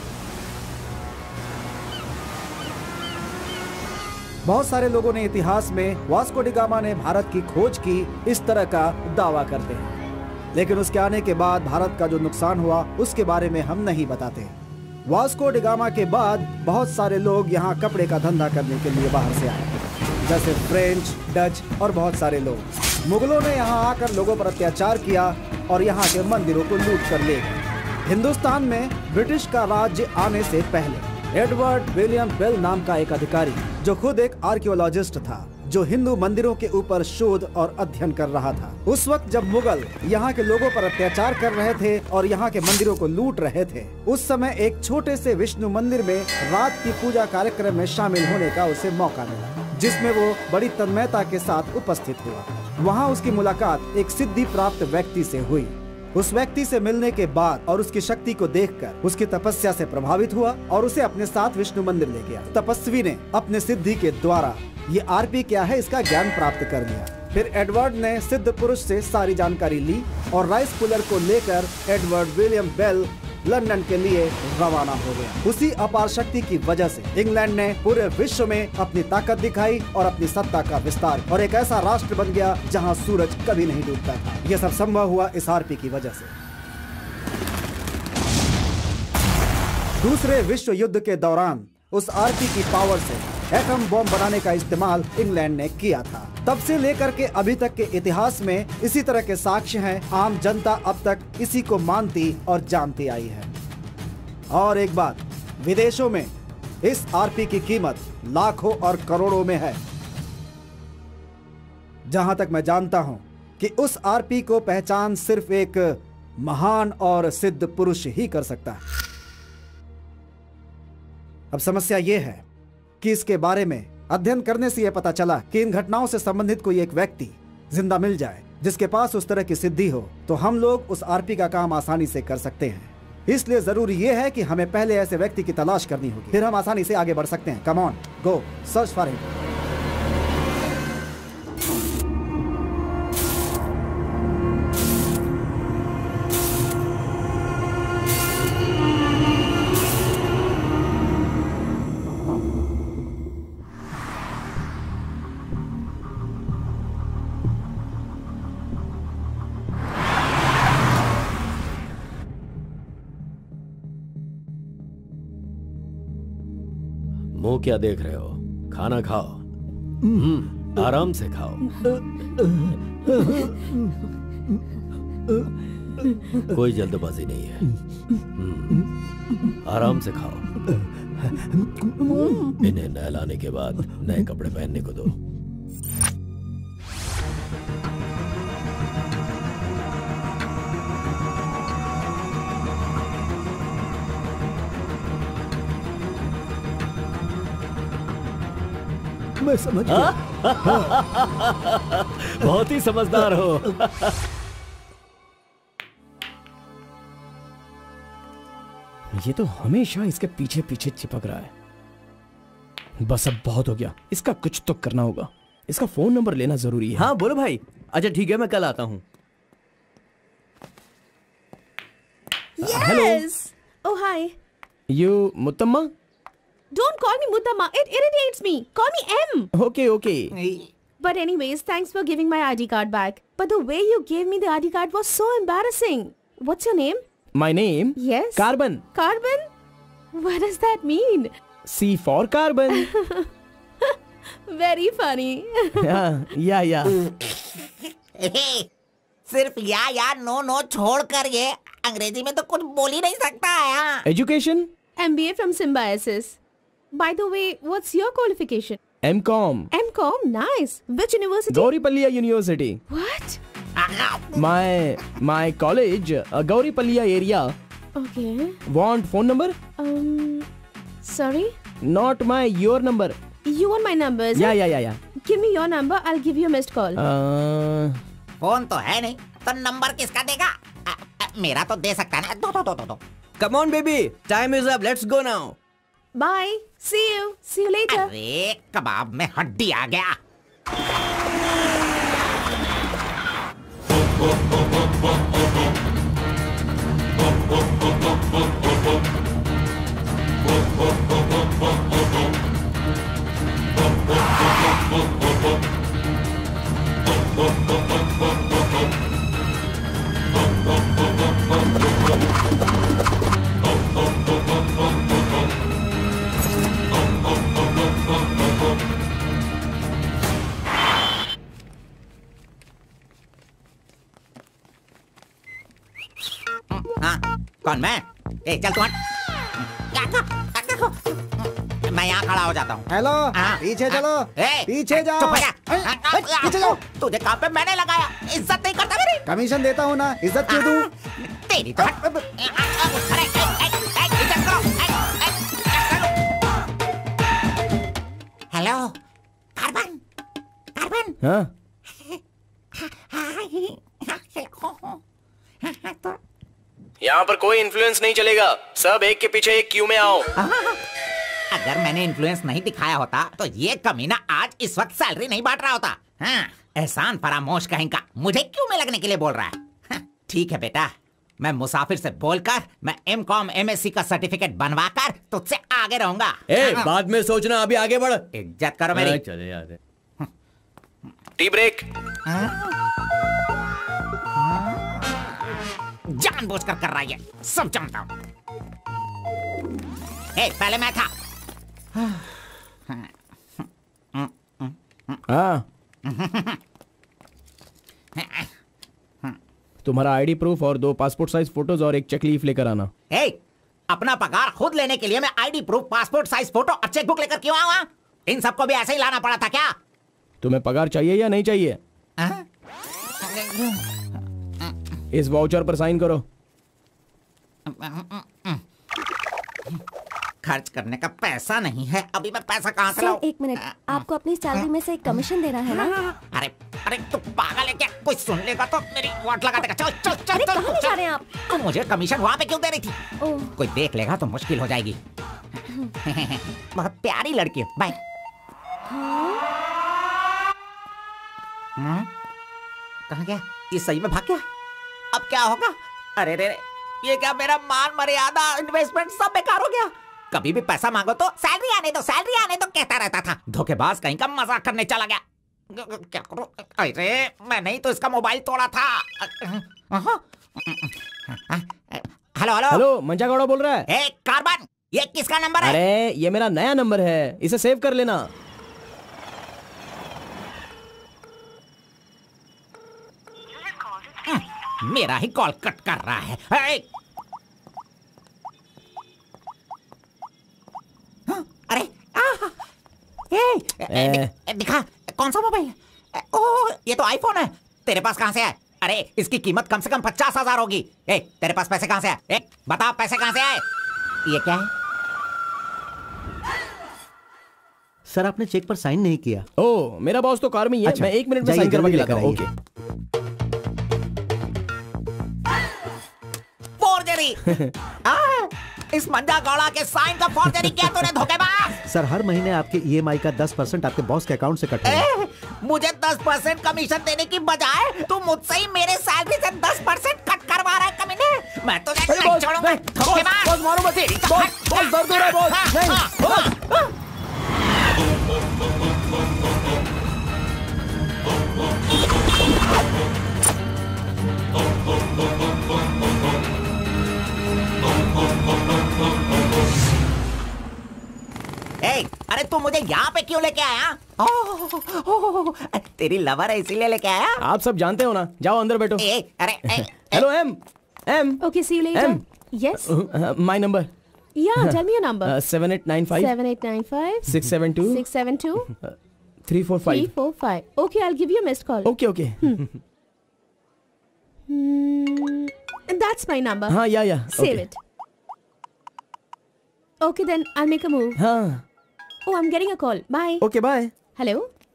बहुत सारे लोगों ने इतिहास में वास्को डी गामा ने भारत की खोज की इस तरह का दावा करते हैं, लेकिन उसके आने के बाद भारत का जो नुकसान हुआ उसके बारे में हम नहीं बताते। वास्को डी गामा के बाद बहुत सारे लोग यहाँ कपड़े का धंधा करने के लिए बाहर से आए, जैसे फ्रेंच, डच और बहुत सारे लोग। मुगलों ने यहाँ आकर लोगों पर अत्याचार किया और यहाँ के मंदिरों को लूट कर ले गए। हिंदुस्तान में ब्रिटिश का राज्य आने से पहले एडवर्ड विलियम बेल नाम का एक अधिकारी, जो खुद एक आर्कियोलॉजिस्ट था, जो हिंदू मंदिरों के ऊपर शोध और अध्ययन कर रहा था। उस वक्त जब मुगल यहाँ के लोगों पर अत्याचार कर रहे थे और यहाँ के मंदिरों को लूट रहे थे, उस समय एक छोटे से विष्णु मंदिर में रात की पूजा कार्यक्रम में शामिल होने का उसे मौका मिला, जिसमें वो बड़ी तन्मयता के साथ उपस्थित हुआ। वहाँ उसकी मुलाकात एक सिद्धि प्राप्त व्यक्ति से हुई। उस व्यक्ति से मिलने के बाद और उसकी शक्ति को देखकर उसकी तपस्या से प्रभावित हुआ और उसे अपने साथ विष्णु मंदिर ले गया। तपस्वी ने अपने सिद्धि के द्वारा ये आरपी क्या है इसका ज्ञान प्राप्त कर लिया। फिर एडवर्ड ने सिद्ध पुरुष से सारी जानकारी ली और राइस पुलर को लेकर एडवर्ड विलियम बेल लंदन के लिए रवाना हो गया। उसी अपार शक्ति की वजह से इंग्लैंड ने पूरे विश्व में अपनी ताकत दिखाई और अपनी सत्ता का विस्तार, और एक ऐसा राष्ट्र बन गया जहां सूरज कभी नहीं डूबता था। यह सब संभव हुआ इस आरपी की वजह से। दूसरे विश्व युद्ध के दौरान उस आरपी की पावर से एटम बॉम्ब बनाने का इस्तेमाल इंग्लैंड ने किया था। तब से लेकर के अभी तक के इतिहास में इसी तरह के साक्ष्य हैं। आम जनता अब तक इसी को मानती और जानती आई है। और एक बात, विदेशों में इस आरपी की कीमत लाखों और करोड़ों में है। जहां तक मैं जानता हूं कि उस आरपी को पहचान सिर्फ एक महान और सिद्ध पुरुष ही कर सकता है। अब समस्या यह है कि इसके बारे में अध्ययन करने से यह पता चला कि इन घटनाओं से संबंधित कोई एक व्यक्ति जिंदा मिल जाए जिसके पास उस तरह की सिद्धि हो, तो हम लोग उस आरपी का काम आसानी से कर सकते हैं। इसलिए जरूरी यह है कि हमें पहले ऐसे व्यक्ति की तलाश करनी होगी, फिर हम आसानी से आगे बढ़ सकते हैं। Come on, go search for him. मुंह क्या देख रहे हो? खाना खाओ, आराम से खाओ। कोई जल्दबाजी नहीं है, आराम से खाओ। इन्हें नहलाने के बाद नए कपड़े पहनने को दो। मैं समझ गया। बहुत ही समझदार हो। ये तो हमेशा इसके पीछे पीछे चिपक रहा है। बस अब बहुत हो गया, इसका कुछ तो करना होगा। इसका फोन नंबर लेना जरूरी है। हाँ बोलो भाई। अच्छा ठीक है, मैं कल आता हूँ। Yes. Oh hi. You Muthamma? Don't call me Mutamma. It irritates me. Call me M. Okay, okay. But anyways, thanks for giving my ID card back. But the way you gave me the ID card was so embarrassing. What's your name? My name? Yes. Carbon. Carbon? What does that mean? C for carbon. Very funny. Yeah. सिर्फ या no no छोड़ कर ये अंग्रेजी में तो कुछ बोल ही नहीं सकता है। Education? MBA from Symbiosis. By the way, what's your qualification? M.Com. M.Com, nice. Which university? Gauripalliya University. What? My college, Gauripalliya area. Okay. Want phone number? Sorry? Not your number. You want my number, is it? Yeah. Give me your number, I'll give you a missed call. Phone तो है नहीं, तो number किसका देगा? मेरा तो दे सकता है ना। दो। Come on, baby. Time is up. Let's go now. Bye. See you later. अरे कबाब में हड्डी आ गया। कौन मैं? चल तू मैं यहाँ खड़ा हो जाता हूँ। हेलो, पीछे चलो। पीछे जाओ। पीछे जाओ। तुझे काम पे मैंने लगाया, इज्जत नहीं करता मेरी। कमीशन देता हूँ ना, इज्जत क्यों दूँ? तेरी तो इज्जत करो। Hello, carbon. हाँ? यहाँ पर कोई इन्फ्लुएंस नहीं चलेगा, सब एक के पीछे एक क्यू में आओ। अगर मैंने इन्फ्लुएंस नहीं दिखाया होता तो ये कमीना आज इस वक्त सैलरी नहीं बांट रहा होता। हाँ, एहसान फरामोश कहेंगा, मुझे क्यों में लगने के लिए बोल रहा है? हाँ, ठीक है बेटा, मैं मुसाफिर से बोलकर मैं M.Com MSc का सर्टिफिकेट बनवाकर तुझसे आगे रहूंगा। बाद में सोचना, अभी आगे बढ़। इज्जत करो मेरी। चले यार। Tea break. जानबूझकर कर रहा है, सब जानता हूँ। पहले मैं था। तुम्हारा आईडी प्रूफ और 2 पासपोर्ट साइज फोटोज और एक चेक लीफ लेकर आना। अपना पगार खुद लेने के लिए मैं ID proof, passport size photo और चेकबुक लेकर क्यों आऊँ? इन सबको भी ऐसे ही लाना पड़ा था क्या? तुम्हें पगार चाहिए या नहीं चाहिए? इस वाउचर पर साइन करो। खर्च करने का पैसा नहीं है, अभी मैं पैसा कहाँ से लाऊं? 1 मिनट, आपको अपनी सैलरी में से एक कमीशन देना है ना? अरे तू पागल है क्या? कोई सुन लेगा तो मेरी वाट लगा देगा। चल। अरे कहाँ ले जा रहे हैं आप? तो मुझे कमीशन वहाँ पे क्यों दे रही थी? कोई देख लेगा तो मुश्किल हो जाएगी। बहुत प्यारी लड़की है। बाय। कहाँ गया? ये सही में भाग गया? अब क्या होगा? अरे रे, ये क्या मेरा मान मर्यादा इन्वेस्टमेंट सब बेकार हो गया? कभी भी पैसा मांगो तो सैलरी आने दो कहता रहता था। धोखेबाज कहीं का मजाक करने चला गया। क्या करूं? अरे मैंने ही तो इसका मोबाइल तोड़ा था। हेलो, मंजा गौड़ा बोल रहा है। कार्बन, ये किसका नंबर है? अरे ये मेरा नया नंबर है, इसे सेव कर लेना। मेरा ही कॉल कट कर रहा है। अरे दिखा, कौन सा मोबाइल? ओह, ये तो आईफोन है। तेरे पास कहां से है? अरे इसकी कीमत कम से कम 50,000 होगी। तेरे पास पैसे कहां से आए? बता, पैसे कहां से आए? ये क्या है? सर, आपने चेक पर साइन नहीं किया। ओह, मेरा बॉस तो कार में ही है। मैं 1 मिनट में साइन करवा के लाता हूं। ओके। फोर्जरी। इस मंजा गौड़ा के साइन का फोर्जरी किया तूने, धोखेबाज। सर, हर महीने आपके EMI का 10% आपके बॉस के अकाउंट से कटेगा। मुझे 10% कमीशन देने की बजाय तू मुझसे ही मेरे सैलरी से 10% कट करवा रहा है कमीने। मैं तुझे नहीं छोड़ूंगा, धोखेबाज। बॉस मारो मत। बॉस दर्द हो रहा है बॉस। अरे तू मुझे यहाँ पे क्यों लेके आया? तेरी लवर है इसीलिए लेके आया? आप सब जानते हो ना। जाओ अंदर बैठो। अरे hello M, M. Okay, see you later. M. Yes. My number. Yeah, tell me your number. 7895 7895 672 672 345. 345. Okay, I'll give you a missed call. Okay. That's my number. हाँ, yeah. Save it. Okay, then I'll make a move. हाँ. Oh, I'm getting a call. Bye. Okay, bye. Hello.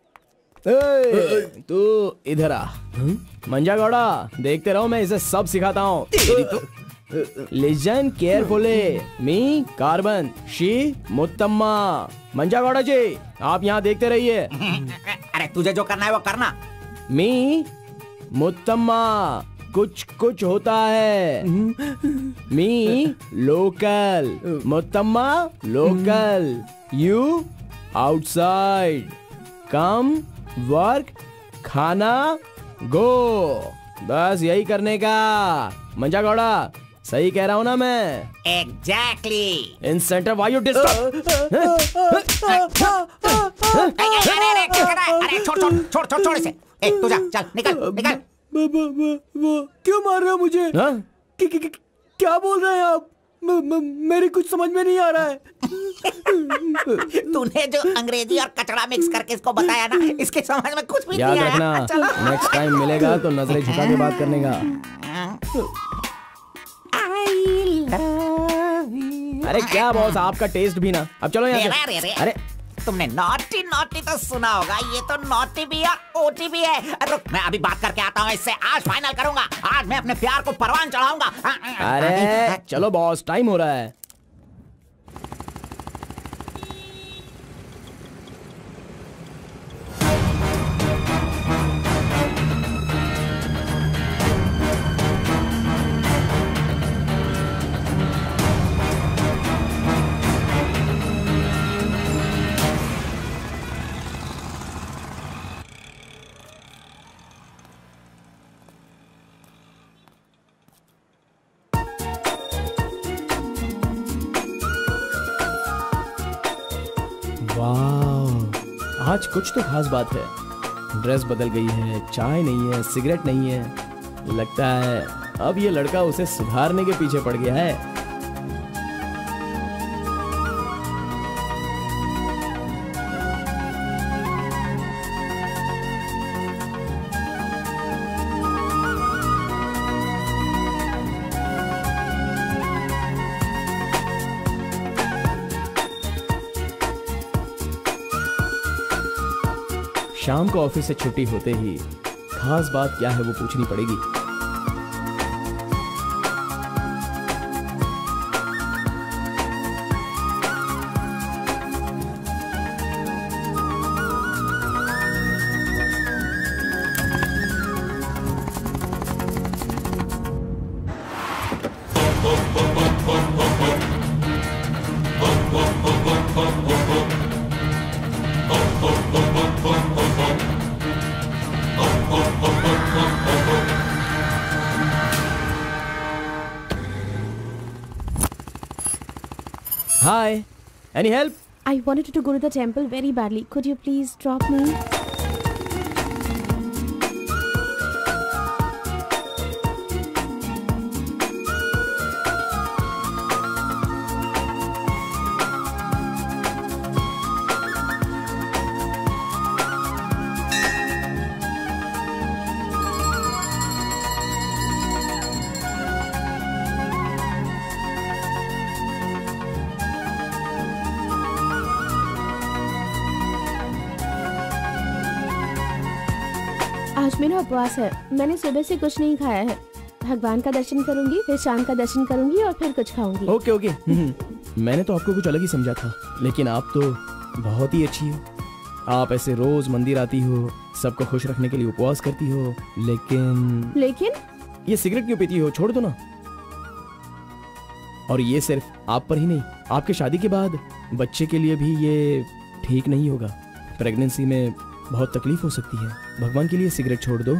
तू इधर आ। मंजा गौड़ा, देखते रहो, मैं इसे सब सिखाता हूँ। Listen carefully. Me, carbon, she, Muthamma. Manja Gowda ji, आप यहाँ देखते रहिए। अरे तुझे जो करना है वो करना। मी, मुत्तम्मा, कुछ होता है। Me, local, Muthamma, local, you, outside, come, work, खाना, गो। बस यही करने का। मंजा गौड़ा, सही कह रहा हूँ ना मैं? Exactly. In centre why you disturb? अरे छोड़ इसे। तू जा, चल निकल। क्यों मार रहे हो मुझे? क्या बोल रहे हैं आप? मेरी कुछ समझ में नहीं आ रहा है। तूने जो अंग्रेजी और कचड़ा मिक्स करके इसको बताया ना, इसके समझ में कुछ भी याद नहीं आया। रखना, नेक्स्ट टाइम मिलेगा तो नजरें झुका के बात करने का। अरे क्या बॉस, आपका टेस्ट भी ना। अब चलो यहाँ से। अरे तुमने नॉटी तो सुना होगा, ये तो नॉटी भी है, ओटी भी है। रुक, मैं अभी बात करके आता हूँ इससे। आज फाइनल करूंगा। आज मैं अपने प्यार को परवान चढ़ाऊंगा। अरे चलो बॉस, टाइम हो रहा है। वाह, आज कुछ तो खास बात है। ड्रेस बदल गई है, चाय नहीं है, सिगरेट नहीं है। लगता है अब ये लड़का उसे सुधारने के पीछे पड़ गया है। शाम को ऑफिस से छुट्टी होते ही खास बात क्या है वो पूछनी पड़ेगी। Hi, any help? I wanted to go to the temple very badly. Could you please drop me? आज मेरा उपवास है। मैंने सुबह से कुछ नहीं खाया है। भगवान का दर्शन करूंगी, फिर शाम का दर्शन करूंगी और फिर कुछ खाऊंगी। ओके। मैंने तो आपको कुछ अलग ही समझा था, लेकिन आप तो बहुत ही अच्छी हो। आप ऐसे रोज मंदिर आती हो, सबको खुश रखने के लिए उपवास करती हो, लेकिन ये सिगरेट क्यों पीती हो? छोड़ दो ना। और ये सिर्फ आप पर ही नहीं, आपके शादी के बाद बच्चे के लिए भी ये ठीक नहीं होगा। प्रेगनेंसी में बहुत तकलीफ हो सकती है। भगवान के लिए सिगरेट छोड़ दो।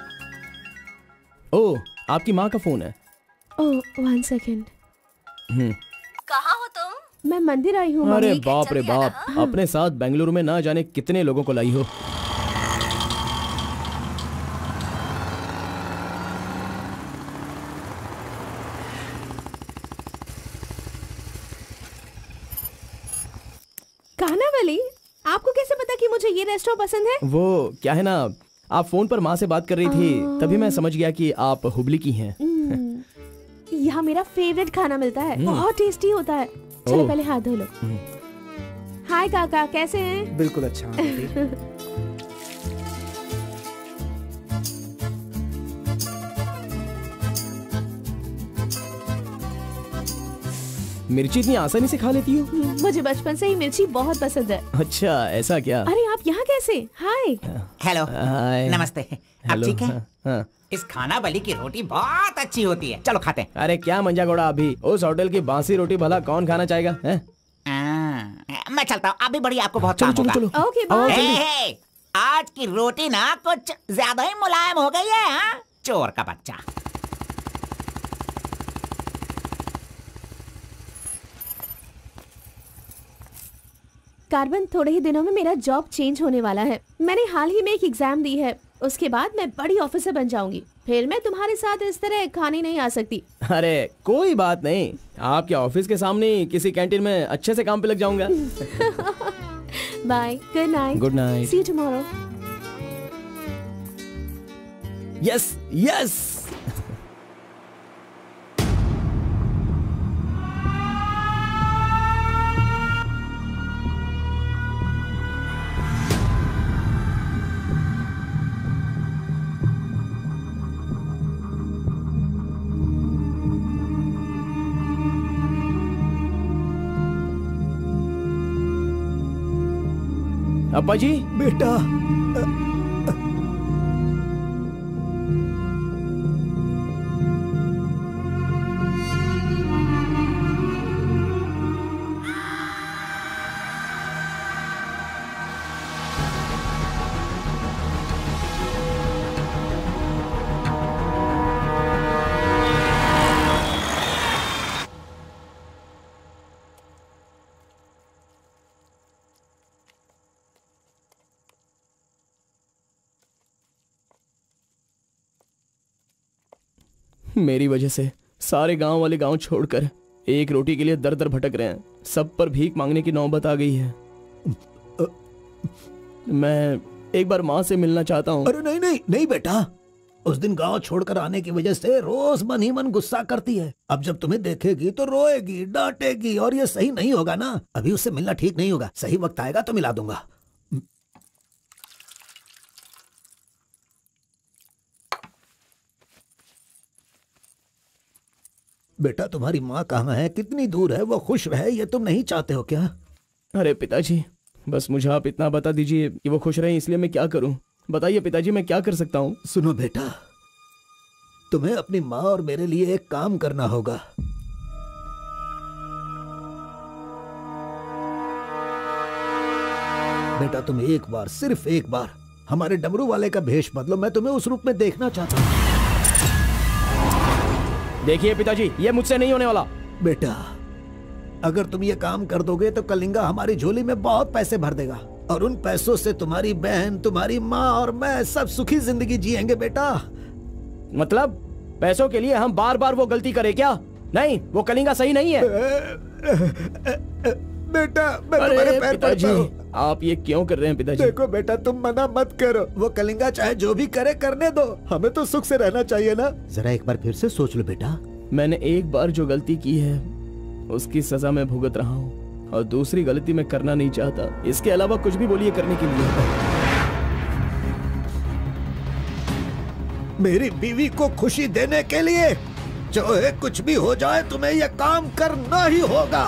ओह, आपकी माँ का फोन है। Oh, 1 second. कहाँ हो तुम? मैं मंदिर आई हूँ। अरे बाप रे बाप, अपने साथ बेंगलुरु में ना जाने कितने लोगों को लाई हो। कानावली, आपको कैसे पता कि मुझे ये रेस्टोरेंट पसंद है? वो क्या है ना, आप फोन पर माँ से बात कर रही थी, तभी मैं समझ गया कि आप हुबली की हैं। यहाँ मेरा फेवरेट खाना मिलता है, बहुत टेस्टी होता है। चलो पहले हाथ धो लो। हाय काका, कैसे हैं? बिल्कुल अच्छा। मिर्ची इतनी आसानी से खा लेती हो? मुझे बचपन से ही मिर्ची बहुत पसंद है। अच्छा, ऐसा क्या? अरे आप यहाँ कैसे? हाय। हेलो। हाय। नमस्ते। आप ठीक है? हाँ। इस खानावली की रोटी बहुत अच्छी होती है, चलो खाते हैं। अरे क्या मंजा घोड़ा, अभी उस होटल की बासी रोटी भला कौन खाना चाहेगा? है? मैं चलता हूँ, अभी बड़ी आपको बहुत चलो काम चलो होगा। चलो। Okay bye. आज की रोटी ना कुछ ज्यादा ही मुलायम हो गई है। हाँ? चोर का बच्चा। कार्बन, थोड़े ही दिनों में मेरा जॉब चेंज होने वाला है। मैंने हाल ही में एक एग्जाम दी है, उसके बाद मैं बड़ी ऑफिसर बन जाऊंगी। फिर मैं तुम्हारे साथ इस तरह खाने नहीं आ सकती। अरे कोई बात नहीं, आपके ऑफिस के सामने किसी कैंटीन में अच्छे से काम पे लग जाऊंगा। Bye, good night. Good night. See you tomorrow. Yes yes. अब्बा जी। बेटा, मेरी वजह से सारे गांव वाले गांव छोड़कर एक रोटी के लिए दर दर भटक रहे हैं। सब पर भीख मांगने की नौबत आ गई है। मैं एक बार माँ से मिलना चाहता हूँ। अरे नहीं नहीं नहीं बेटा, उस दिन गांव छोड़कर आने की वजह से रोज मन ही मन गुस्सा करती है। अब जब तुम्हें देखेगी तो रोएगी, डांटेगी, और ये सही नहीं होगा ना। अभी उससे मिलना ठीक नहीं होगा। सही वक्त आएगा तो मिला दूंगा। बेटा, तुम्हारी माँ कहाँ है? कितनी दूर है? वो खुश रहे, ये तुम नहीं चाहते हो क्या? अरे पिताजी, बस मुझे आप इतना बता दीजिए कि वो खुश रहे, इसलिए मैं क्या करूं? बताइए पिताजी, मैं क्या कर सकता हूं? सुनो बेटा, तुम्हें अपनी माँ और मेरे लिए एक काम करना होगा। बेटा, तुम एक बार, सिर्फ एक बार हमारे डमरू वाले का भेष बदलो। मैं तुम्हें उस रूप में देखना चाहता हूँ। देखिए पिताजी, ये मुझसे नहीं होने वाला। बेटा, अगर तुम ये काम कर दोगे तो कलिंगा हमारी झोली में बहुत पैसे भर देगा, और उन पैसों से तुम्हारी बहन, तुम्हारी माँ और मैं सब सुखी जिंदगी जिएंगे। बेटा, मतलब पैसों के लिए हम बार बार वो गलती करें क्या? नहीं, वो कलिंगा सही नहीं है। बेटा, मैं तुम्हारे पैर पड़ता हूं। आप ये क्यों कर रहे हैं पिताजी? देखो बेटा, तुम मना मत करो। वो कलिंगा चाहे जो भी करे करने दो, हमें तो सुख से रहना चाहिए ना। जरा एक बार फिर से सोच लो बेटा। मैंने एक बार जो गलती की है उसकी सजा मैं भुगत रहा हूँ, और दूसरी गलती मैं करना नहीं चाहता। इसके अलावा कुछ भी बोलिए करने के लिए। मेरी बीवी को खुशी देने के लिए चाहे कुछ भी हो जाए, तुम्हें यह काम करना ही होगा।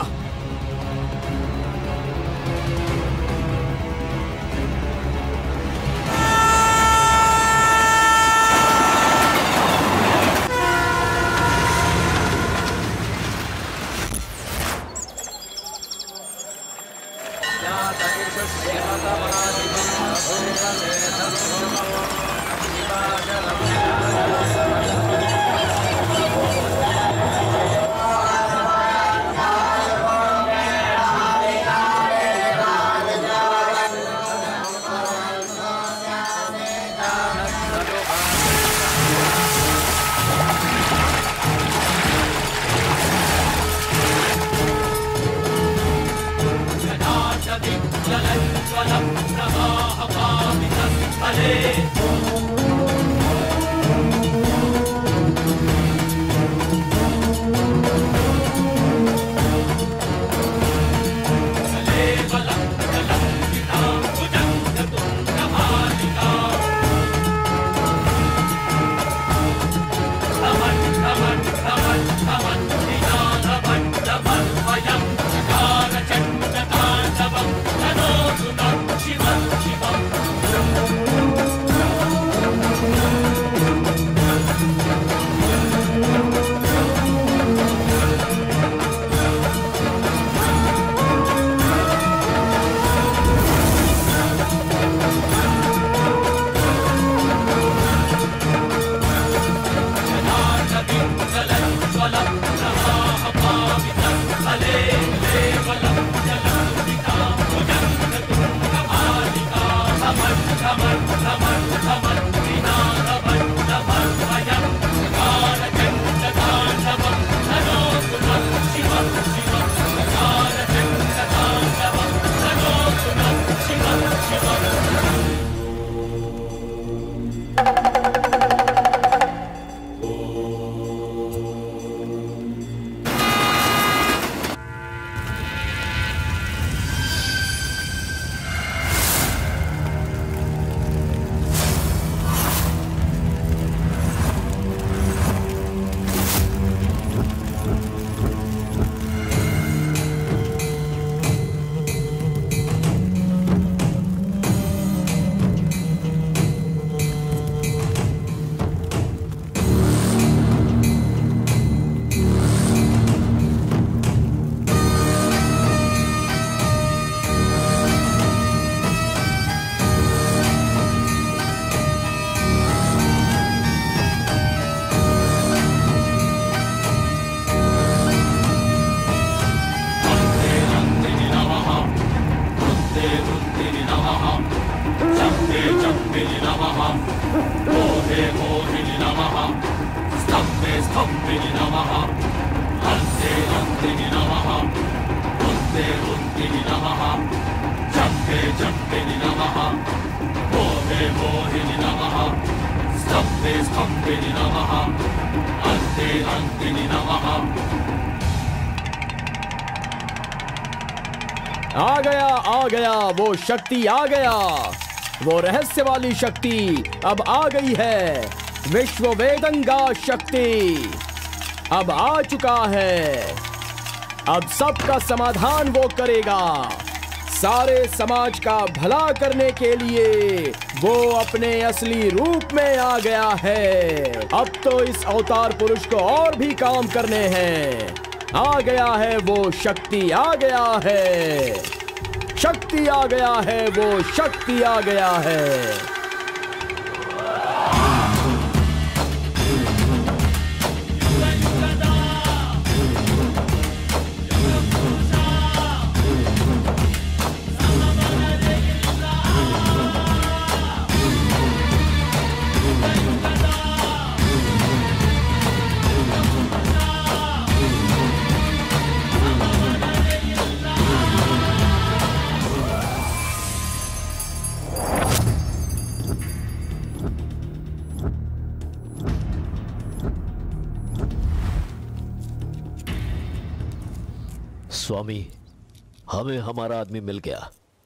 आ गया वो शक्ति, आ गया वो रहस्य वाली शक्ति, अब आ गई है विश्व वेदंगा शक्ति, अब आ चुका है। अब सबका समाधान वो करेगा, सारे समाज का भला करने के लिए वो अपने असली रूप में आ गया है। अब तो इस अवतार पुरुष को और भी काम करने हैं। आ गया है वो शक्ति, आ गया है शक्ति, आ गया है वो शक्ति, आ गया है। स्वामी, हमें हमारा आदमी मिल गया।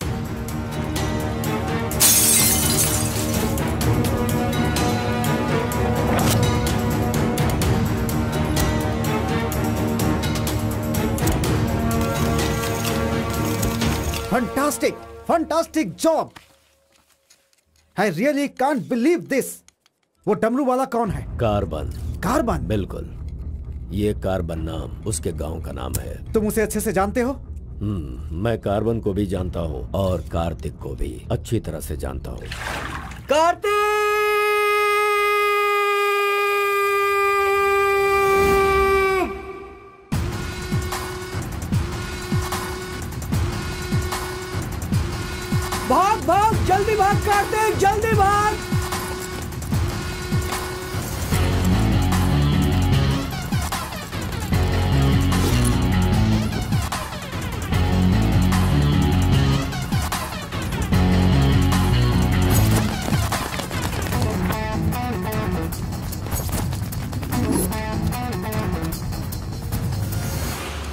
Fantastic, fantastic job. I really can't believe this. वो डमरू वाला कौन है? कार्बन। कार्बन? बिल्कुल, ये कार्बन नाम उसके गांव का नाम है। तुम उसे अच्छे से जानते हो? मैं कार्बन को भी जानता हूँ और कार्तिक को भी अच्छी तरह से जानता हूँ। कार्तिक! भाग भाग, जल्दी भाग कार्तिक, जल्दी भाग।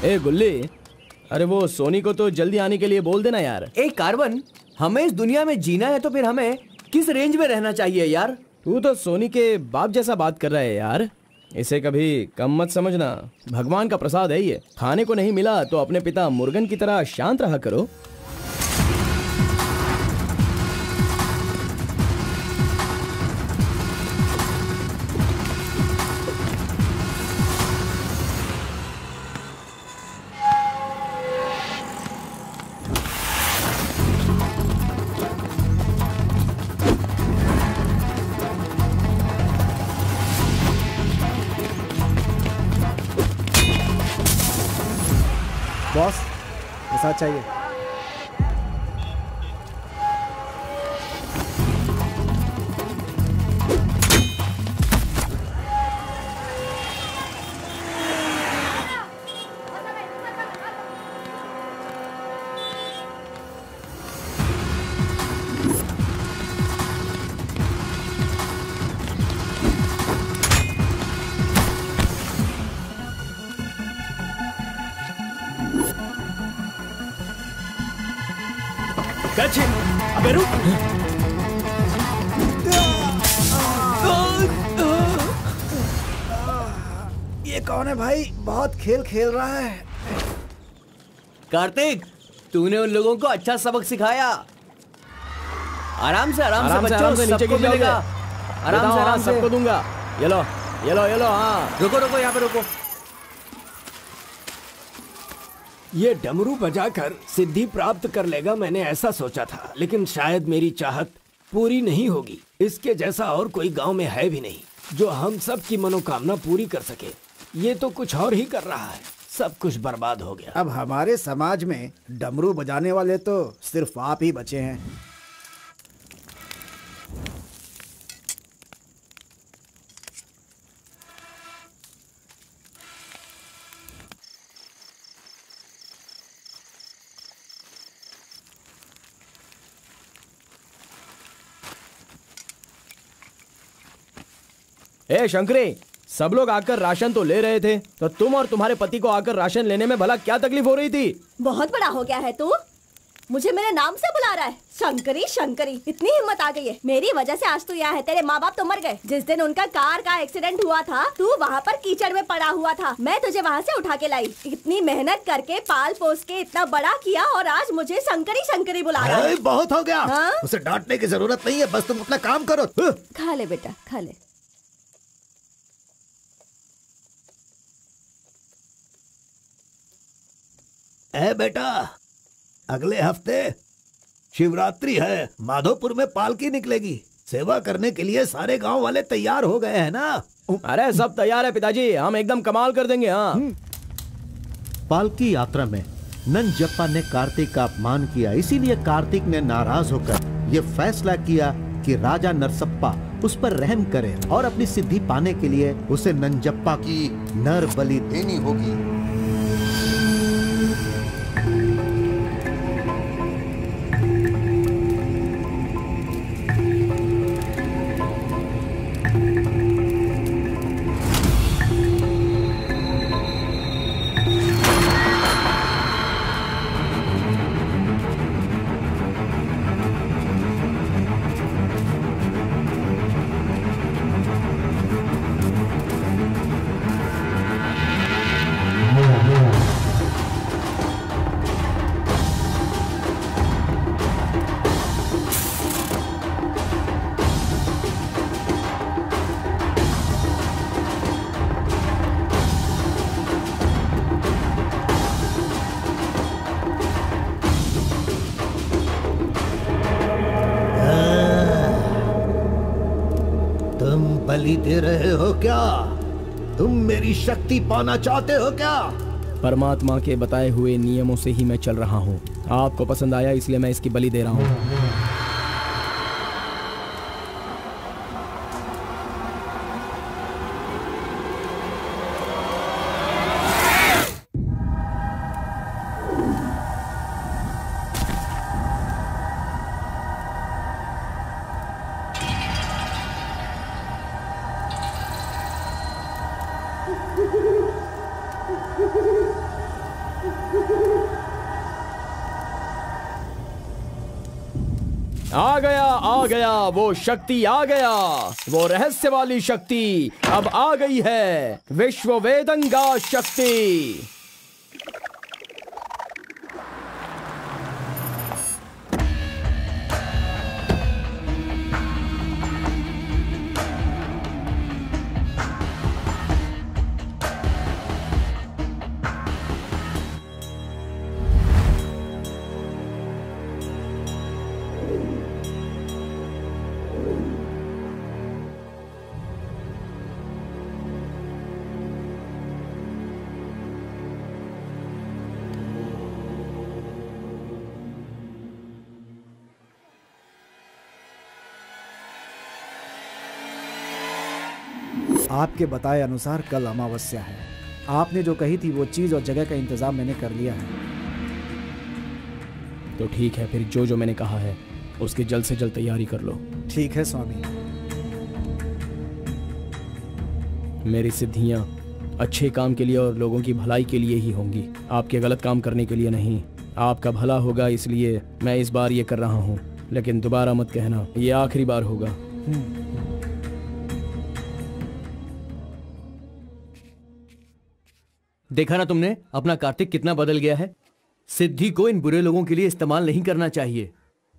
ए गुल्ली, अरे वो सोनी को तो जल्दी आने के लिए बोल देना यार। एक कार्बन, हमें इस दुनिया में जीना है तो फिर हमें किस रेंज में रहना चाहिए यार? तू तो सोनी के बाप जैसा बात कर रहा है यार। इसे कभी कम मत समझना, भगवान का प्रसाद है ये। खाने को नहीं मिला तो अपने पिता मुर्गन की तरह शांत रहा करो। बॉस, ऐसा चाहिए। अबे रुक। ये कौन है भाई? बहुत खेल खेल रहा है। कार्तिक, तूने उन लोगों को अच्छा सबक सिखाया। आराम से बच्चों, सबको मिलेगा। आराम से सबको दूंगा। ये लो। हाँ, रुको यहाँ पे रुको। ये डमरू बजाकर सिद्धि प्राप्त कर लेगा, मैंने ऐसा सोचा था, लेकिन शायद मेरी चाहत पूरी नहीं होगी। इसके जैसा और कोई गांव में है भी नहीं जो हम सब की मनोकामना पूरी कर सके। ये तो कुछ और ही कर रहा है, सब कुछ बर्बाद हो गया। अब हमारे समाज में डमरू बजाने वाले तो सिर्फ आप ही बचे हैं। ए शंकरी, सब लोग आकर राशन तो ले रहे थे, तो तुम और तुम्हारे पति को आकर राशन लेने में भला क्या तकलीफ हो रही थी? बहुत बड़ा हो गया है तू, मुझे मेरे नाम से बुला रहा है। शंकरी शंकरी, इतनी हिम्मत आ गई है। मेरी वजह से आज तू यहाँ है। तेरे माँ बाप तो मर गए। जिस दिन उनका कार का एक्सीडेंट हुआ था, तू वहाँ पर कीचड़ में पड़ा हुआ था। मैं तुझे वहाँ से उठा के लाई। इतनी मेहनत करके पाल पोस के इतना बड़ा किया और आज मुझे शंकरी शंकरी बुला रहा है। बहुत हो गया। हाँ? उसे डांटने की जरूरत नहीं है, बस तुम अपना काम करो। खा ले बेटा, खा ले। बेटा, अगले हफ्ते शिवरात्रि है, माधोपुर में पालकी निकलेगी। सेवा करने के लिए सारे गांव वाले तैयार हो गए हैं ना? अरे सब तैयार है पिताजी, हम एकदम कमाल कर देंगे। हाँ। पालकी यात्रा में नंजप्पा ने कार्तिक का अपमान किया, इसीलिए कार्तिक ने नाराज होकर यह फैसला किया कि राजा नरसप्पा उस पर रहम करे और अपनी सिद्धि पाने के लिए उसे नंजप्पा की नर बलि देनी होगी। बलि दे रहे हो क्या? तुम मेरी शक्ति पाना चाहते हो क्या? परमात्मा के बताए हुए नियमों से ही मैं चल रहा हूँ। आपको पसंद आया इसलिए मैं इसकी बलि दे रहा हूँ। आ गया वो शक्ति आ गया, वो रहस्य वाली शक्ति अब आ गई है, विश्व वेदंगा शक्ति। आपके बताए अनुसार कल अमावस्या है। आपने जो कही थी वो चीज और जगह का इंतजाम मैंने कर लिया है। तो ठीक है, फिर जो जो मैंने कहा है उसकी जल्द से जल्द तैयारी कर लो। ठीक है स्वामी। मेरी सिद्धियां अच्छे काम के लिए और लोगों की भलाई के लिए ही होंगी, आपके गलत काम करने के लिए नहीं। आपका भला होगा इसलिए मैं इस बार ये कर रहा हूँ, लेकिन दोबारा मत कहना, ये आखिरी बार होगा। देखा ना तुमने अपना कार्तिक कितना बदल गया है। सिद्धि को इन बुरे लोगों के लिए इस्तेमाल नहीं करना चाहिए।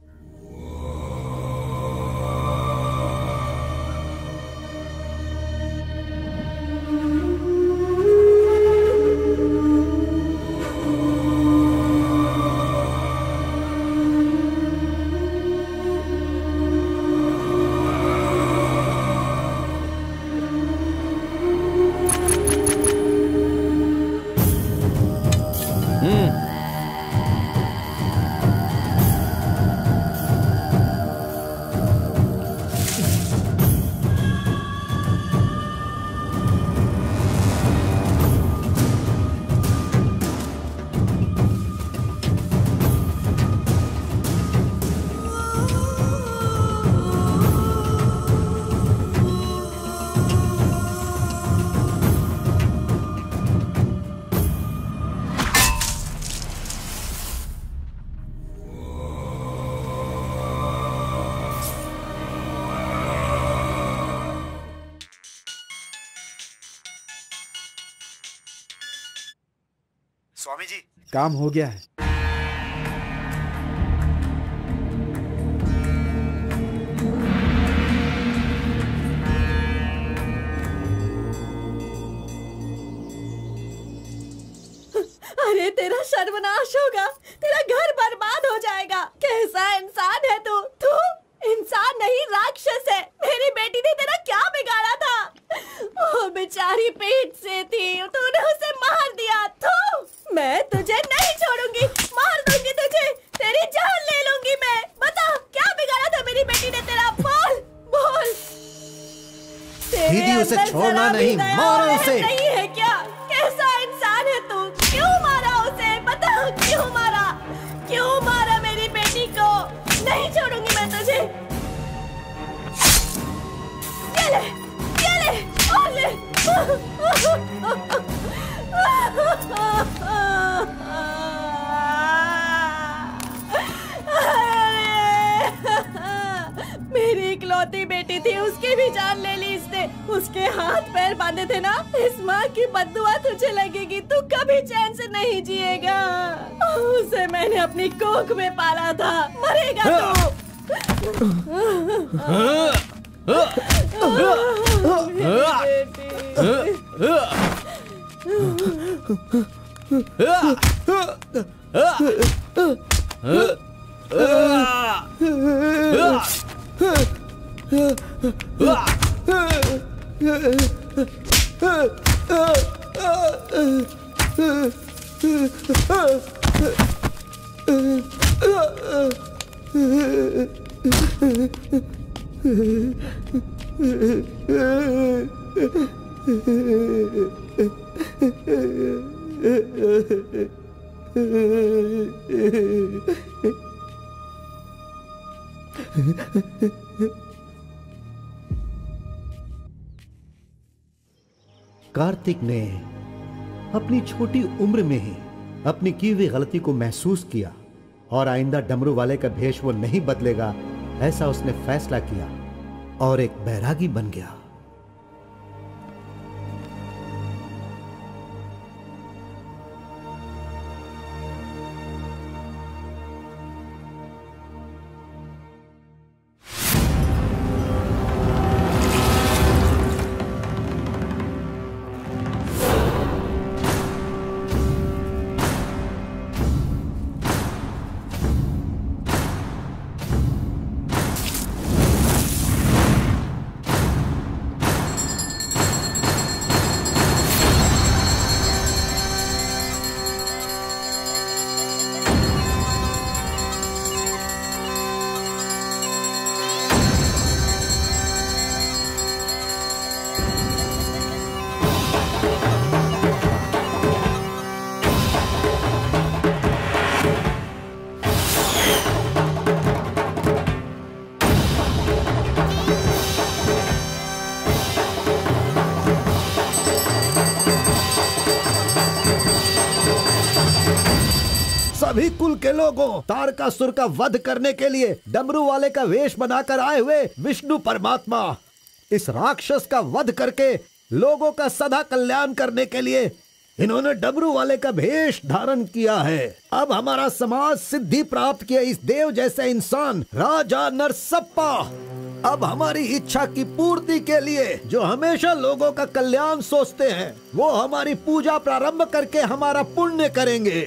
स्वामी जी, काम हो गया है। अरे तेरा सर्वनाश होगा, तेरा घर बर्बाद हो जाएगा। कैसा इंसान है तू? तू इंसान नहीं, राक्षस है। मेरी बेटी ने तेरा क्या बिगाड़ा था? वो बेचारी पेट से थी, तूने उसे मार दिया। तू, मैं तुझे नहीं छोड़ूंगी, मार दूंगी तुझे, तेरी जान ले लूंगी मैं। बता क्या बिगाड़ा था मेरी बेटी ने तेरा? बोल बोल। दीदी उसे छोड़ना नहीं, मारो उसे। नहीं है क्या? कैसा इंसान है तू? क्यों मारा उसे? बता क्यों मारा? क्यों मारा मेरी बेटी को? नहीं छोड़ूंगी मैं तुझे। ये ले, ये ले, और ले। मेरी इकलौती बेटी थी, उसकी भी जान ले ली इसने। उसके हाथ पैर बांधे थे ना, इस माँ की बद्दुआ तुझे लगेगी, तू कभी चैन से नहीं जिएगा। उसे मैंने अपनी कोख में पाला था, मरेगा तू। कार्तिक ने अपनी छोटी उम्र में ही अपनी की हुई गलती को महसूस किया और आइंदा डमरू वाले का भेष वो नहीं बदलेगा, ऐसा उसने फैसला किया और एक बैरागी बन गया। सभी कुल के लोगों, तारकासुर का वध करने के लिए डमरू वाले का वेश बनाकर आए हुए विष्णु परमात्मा इस राक्षस का वध करके लोगों का सदा कल्याण करने के लिए इन्होंने डमरू वाले का भेष धारण किया है। अब हमारा समाज सिद्धि प्राप्त किया इस देव जैसे इंसान राजा नरसप्पा अब हमारी इच्छा की पूर्ति के लिए जो हमेशा लोगों का कल्याण सोचते हैं वो हमारी पूजा प्रारंभ करके हमारा पुण्य करेंगे।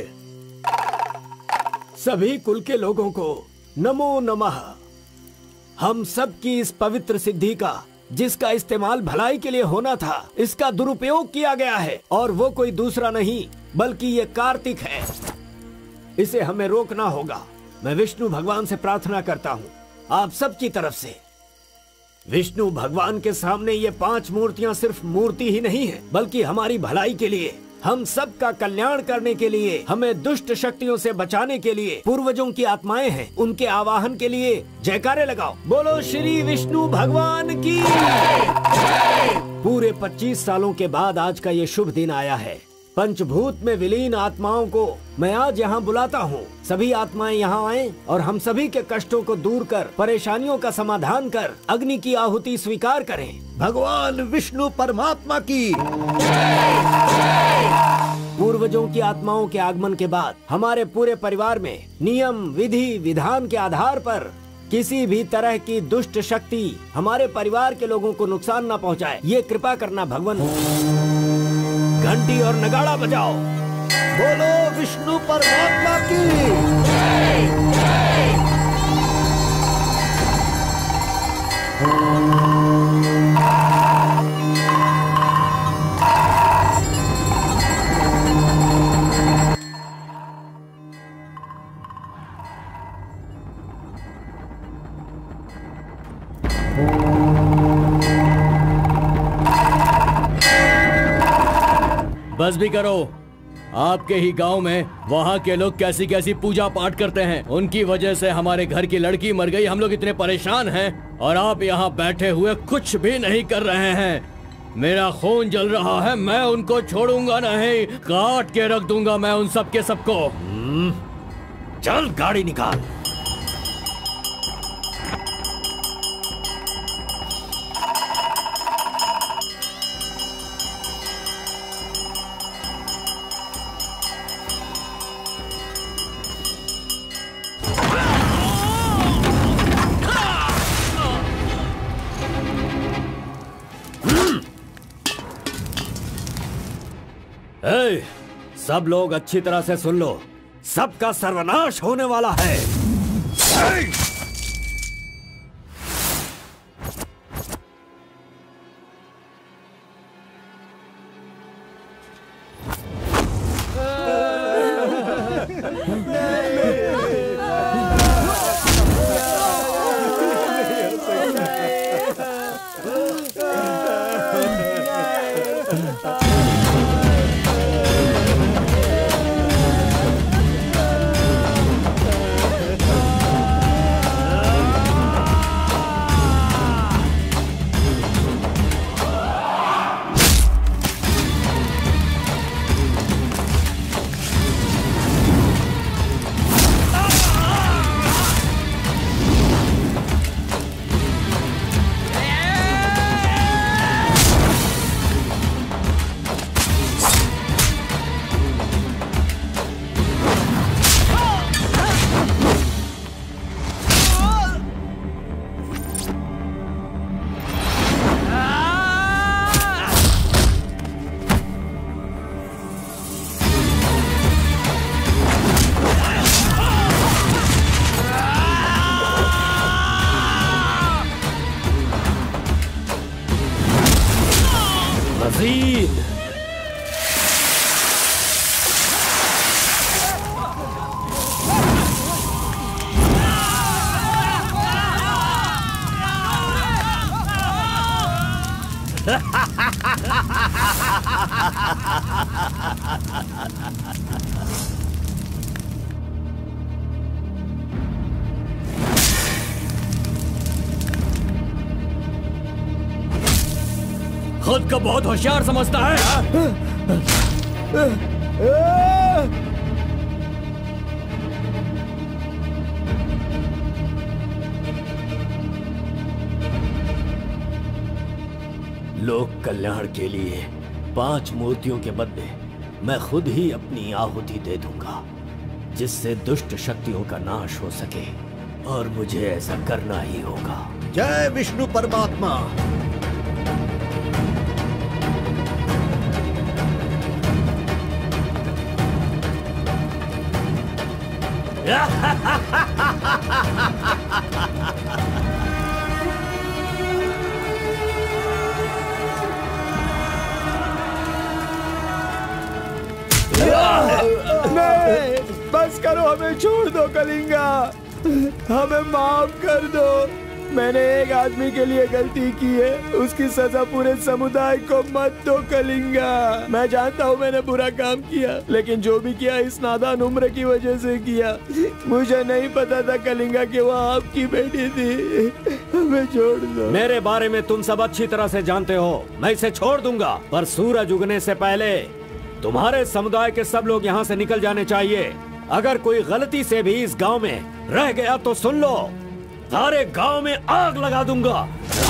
सभी कुल के लोगों को नमो नमः। हम सब की इस पवित्र सिद्धि का जिसका इस्तेमाल भलाई के लिए होना था इसका दुरुपयोग किया गया है और वो कोई दूसरा नहीं बल्कि ये कार्तिक है। इसे हमें रोकना होगा। मैं विष्णु भगवान से प्रार्थना करता हूँ आप सब की तरफ से। विष्णु भगवान के सामने ये 5 मूर्तियाँ सिर्फ मूर्ति ही नहीं है बल्कि हमारी भलाई के लिए, हम सब का कल्याण करने के लिए, हमें दुष्ट शक्तियों से बचाने के लिए, पूर्वजों की आत्माएं हैं उनके आवाहन के लिए जयकारे लगाओ। बोलो श्री विष्णु भगवान की। पूरे 25 सालों के बाद आज का ये शुभ दिन आया है। पंचभूत में विलीन आत्माओं को मैं आज यहाँ बुलाता हूँ। सभी आत्माएं यहाँ आएं और हम सभी के कष्टों को दूर कर, परेशानियों का समाधान कर, अग्नि की आहुति स्वीकार करें। भगवान विष्णु परमात्मा की। पूर्वजों की आत्माओं के आगमन के बाद हमारे पूरे परिवार में नियम, विधि, विधान के आधार पर किसी भी तरह की दुष्ट शक्ति हमारे परिवार के लोगों को नुकसान न पहुंचाए, ये कृपा करना भगवान। घंटी और नगाड़ा बजाओ। बोलो विष्णु परमात्मा की। बस भी करो। आपके ही गांव में वहाँ के लोग कैसी कैसी पूजा पाठ करते हैं। उनकी वजह से हमारे घर की लड़की मर गई। हम लोग इतने परेशान हैं और आप यहाँ बैठे हुए कुछ भी नहीं कर रहे हैं। मेरा खून जल रहा है, मैं उनको छोड़ूंगा नहीं, काट के रख दूंगा मैं उन सब के सबको। चल गाड़ी निकाल। सब लोग अच्छी तरह से सुन लो, सबका सर्वनाश होने वाला है। खुद को बहुत होशियार समझता है। लोक कल्याण के लिए 5 मूर्तियों के बदले मैं खुद ही अपनी आहुति दे दूंगा, जिससे दुष्ट शक्तियों का नाश हो सके, और मुझे ऐसा करना ही होगा। जय विष्णु परमात्मा। नहीं, बस करो, हमें छोड़ दो कलिंगा, हमें माफ कर दो। मैंने एक आदमी के लिए गलती की है, उसकी सजा पूरे समुदाय को मत दो कलिंगा। मैं जानता हूँ मैंने बुरा काम किया, लेकिन जो भी किया इस नादान उम्र की वजह से किया। मुझे नहीं पता था कलिंगा कि वो आपकी बेटी थी। हमें छोड़ दो। मेरे बारे में तुम सब अच्छी तरह से जानते हो, मैं इसे छोड़ दूंगा, पर सूरज उगने से पहले तुम्हारे समुदाय के सब लोग यहाँ से निकल जाने चाहिए। अगर कोई गलती से भी इस गांव में रह गया तो सुन लो, सारे गांव में आग लगा दूंगा।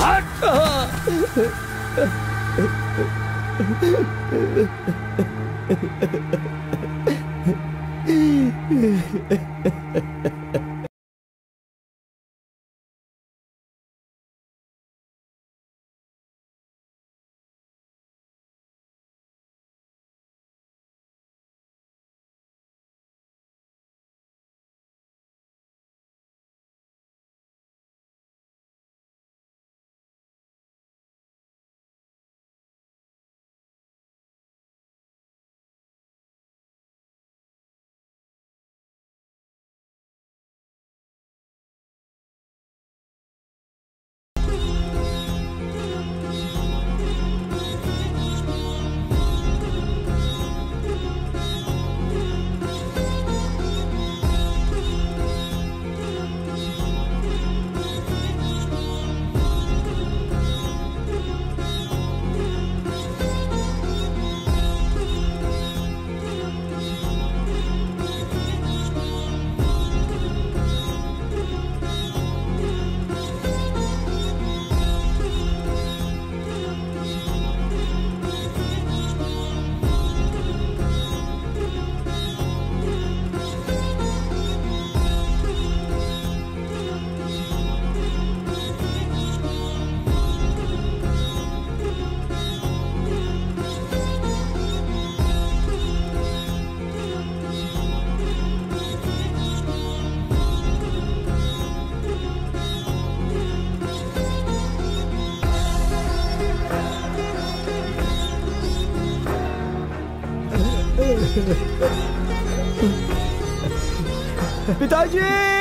पिताजी!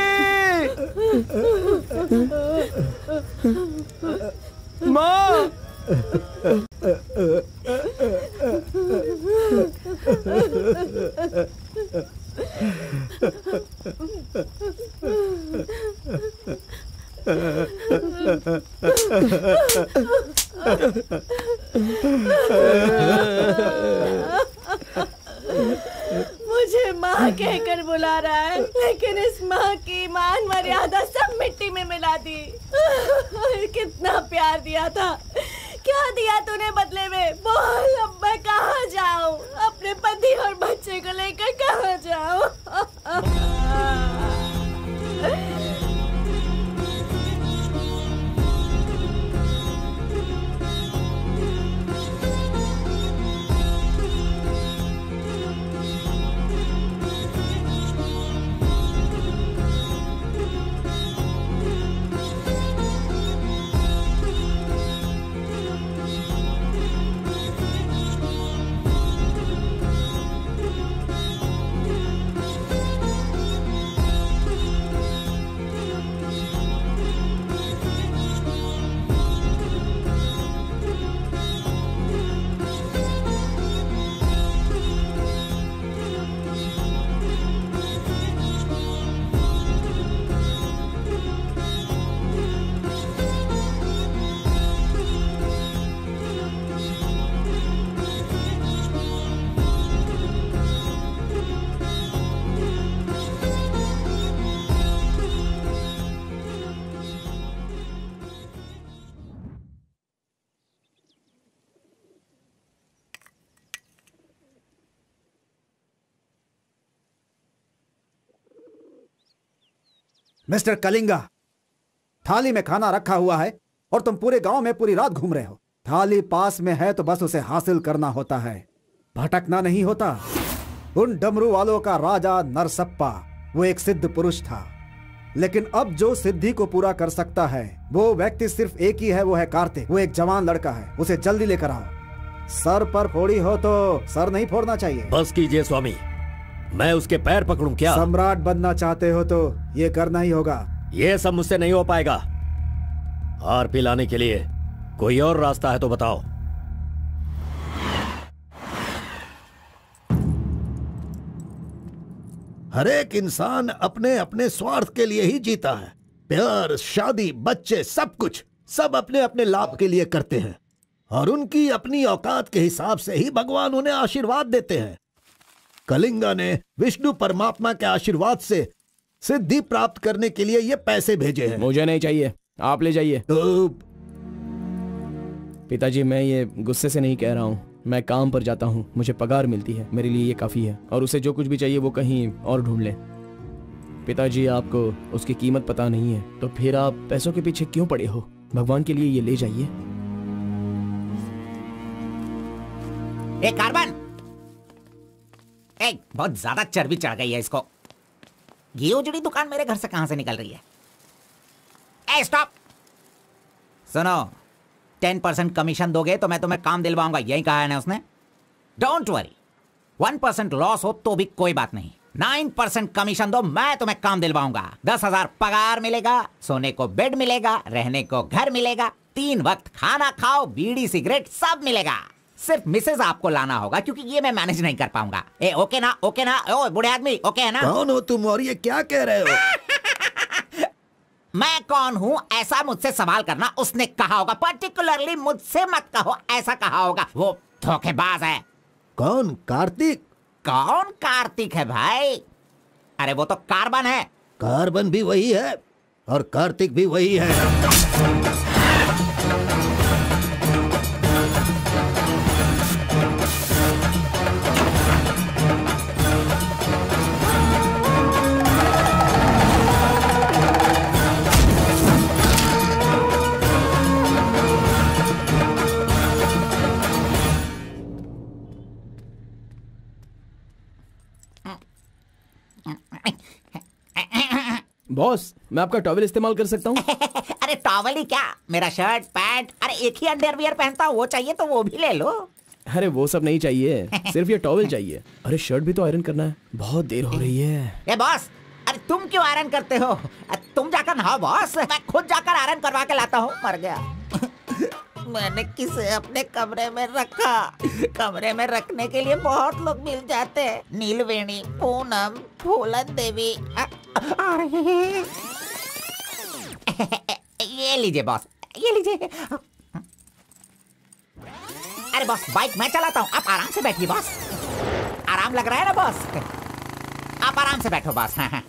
माँ! मुझे माँ कहकर बुला रहा है, लेकिन इस माँ की मान मर्यादा सब मिट्टी में मिला दी। कितना प्यार दिया था, क्या दिया तूने बदले में? बोल, अब मैं कहाँ जाऊँ? अपने पति और बच्चे को लेकर कहाँ जाऊँ? मिस्टर कलिंगा, थाली में खाना रखा हुआ है और तुम पूरे गांव में पूरी रात घूम रहे हो। थाली पास में है तो बस उसे हासिल करना होता है, भटकना नहीं होता। उन डमरू वालों का राजा नरसप्पा वो एक सिद्ध पुरुष था, लेकिन अब जो सिद्धि को पूरा कर सकता है वो व्यक्ति सिर्फ एक ही है, वो है कार्तिक। वो एक जवान लड़का है, उसे जल्दी लेकर आओ। सर पर फोड़ी हो तो सर नहीं फोड़ना चाहिए। बस कीजिए स्वामी, मैं उसके पैर पकड़ूं क्या? सम्राट बनना चाहते हो तो ये करना ही होगा। ये सब मुझसे नहीं हो पाएगा। हार पिलाने के लिए कोई और रास्ता है तो बताओ। हर एक इंसान अपने अपने स्वार्थ के लिए ही जीता है। प्यार, शादी, बच्चे, सब कुछ सब अपने अपने लाभ के लिए करते हैं और उनकी अपनी औकात के हिसाब से ही भगवान उन्हें आशीर्वाद देते हैं। कलिंगा ने विष्णु परमात्मा के आशीर्वाद से सिद्धि प्राप्त करने के लिए ये पैसे भेजे हैं। मुझे नहीं चाहिए, आप ले जाइए। तो पिताजी, मैं ये गुस्से से नहीं कह रहा हूँ। मैं काम पर जाता हूँ, मुझे पगार मिलती है, मेरे लिए ये काफी है। और उसे जो कुछ भी चाहिए वो कहीं और ढूंढ ले। पिताजी, आपको उसकी कीमत पता नहीं है तो फिर आप पैसों के पीछे क्यों पड़े हो? भगवान के लिए ये ले जाइए। ए कार्बन, बहुत ज्यादा चर्बी चढ़ गई है इसको। ये उजड़ी दुकान मेरे घर से कहां से निकल रही है? ए स्टॉप, सुनो, 10% कमीशन दोगे तो मैं तुम्हें काम दिलवाऊंगा, यही कहा है ना उसने। डोंट वरी, 1% लॉस हो तो भी कोई बात नहीं। 9% कमीशन दो, मैं तुम्हें काम दिलवाऊंगा। 10,000 पगार मिलेगा, सोने को बेड मिलेगा, रहने को घर मिलेगा, 3 वक्त खाना खाओ, बीड़ी सिगरेट सब मिलेगा। सिर्फ मिसेज आपको लाना होगा क्योंकि ये मैं मैनेज नहीं कर पाऊंगा। ए ओके ना? ओके ना? ओ बूढ़े आदमी, ओके है ना? कौन हो तुम और ये क्या कह रहे हो? मैं कौन हूँ ऐसा मुझसे सवाल करना उसने कहा होगा। पर्टिकुलरली मुझसे मत कहो, ऐसा कहा होगा। वो धोखेबाज है। कौन? कार्तिक? कौन कार्तिक है भाई? अरे वो तो कार्बन है। कार्बन भी वही है और कार्तिक भी वही है। बॉस, मैं आपका टॉवल इस्तेमाल कर सकता हूँ? अरे टॉवल ही क्या, मेरा शर्ट पैंट, अरे एक ही अंडरवियर पहनता हूँ, वो चाहिए तो वो भी ले लो। अरे वो सब नहीं चाहिए, सिर्फ ये टॉवल चाहिए। अरे शर्ट भी तो आयरन करना है, बहुत देर हो रही है। ए बॉस, अरे तुम क्यों आयरन करते हो? तुम जाकर नहाओ बॉस, मैं खुद जाकर आयरन करवा के लाता हूँ। मर गया। मैंने किसे अपने कमरे में रखा? कमरे में रखने के लिए बहुत लोग मिल जाते हैं। नीलवेणी, पूनम, फूलन देवी। ये लीजिए बॉस, ये लीजिए। अरे बॉस, बाइक मैं चलाता हूँ, आप आराम से बैठिए बॉस। आराम लग रहा है ना बॉस? आप आराम से बैठो बॉस। हाँ।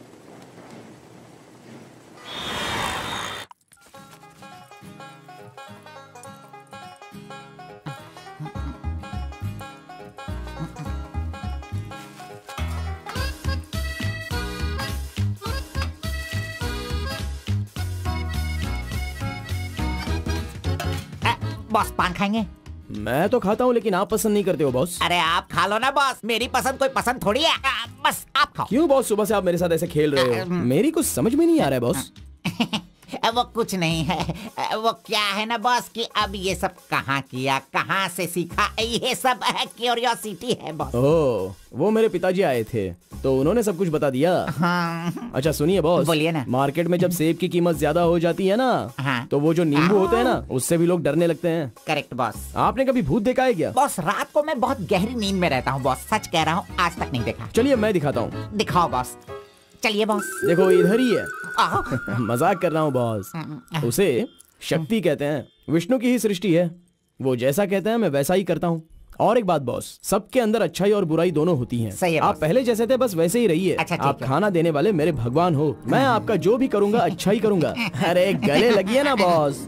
बॉस पान खाएंगे? मैं तो खाता हूँ लेकिन आप पसंद नहीं करते हो बॉस। अरे आप खा लो ना बॉस, मेरी पसंद कोई पसंद थोड़ी है। बस आप खाओ। क्यों बॉस, सुबह से आप मेरे साथ ऐसे खेल रहे हो? मेरी कुछ समझ में नहीं आ रहा है बॉस। वो कुछ नहीं है, वो क्या है ना बॉस कि अब ये सब कहाँ किया, कहाँ से सीखा, ये सब क्यूरियोसिटी है बॉस। ओह, वो मेरे पिताजी आए थे तो उन्होंने सब कुछ बता दिया। हाँ। अच्छा सुनिए बॉस, बोलिए ना। मार्केट में जब सेब की कीमत ज्यादा हो जाती है ना, हाँ। तो वो जो नींबू होते हैं ना, उससे भी लोग डरने लगते हैं। Correct boss. आपने कभी भूत देखा है क्या? बॉस रात को मैं बहुत गहरी नींद में रहता हूँ बॉस, सच कह रहा हूँ, आज तक नहीं देखा। चलिए मैं दिखाता हूँ। दिखाओ बॉस। चलिए बॉस। देखो इधर ही है। मजाक कर रहा हूँ बॉस। उसे शक्ति कहते हैं, विष्णु की ही सृष्टि है। वो जैसा कहते हैं मैं वैसा ही करता हूँ। और एक बात बॉस, सबके अंदर अच्छाई और बुराई दोनों होती हैं। सही है आप पहले जैसे थे बस वैसे ही रहिए। अच्छा, आप खाना देने वाले मेरे भगवान हो, मैं आपका जो भी करूंगा अच्छा ही करूंगा। अरे गले लगिए ना बॉस।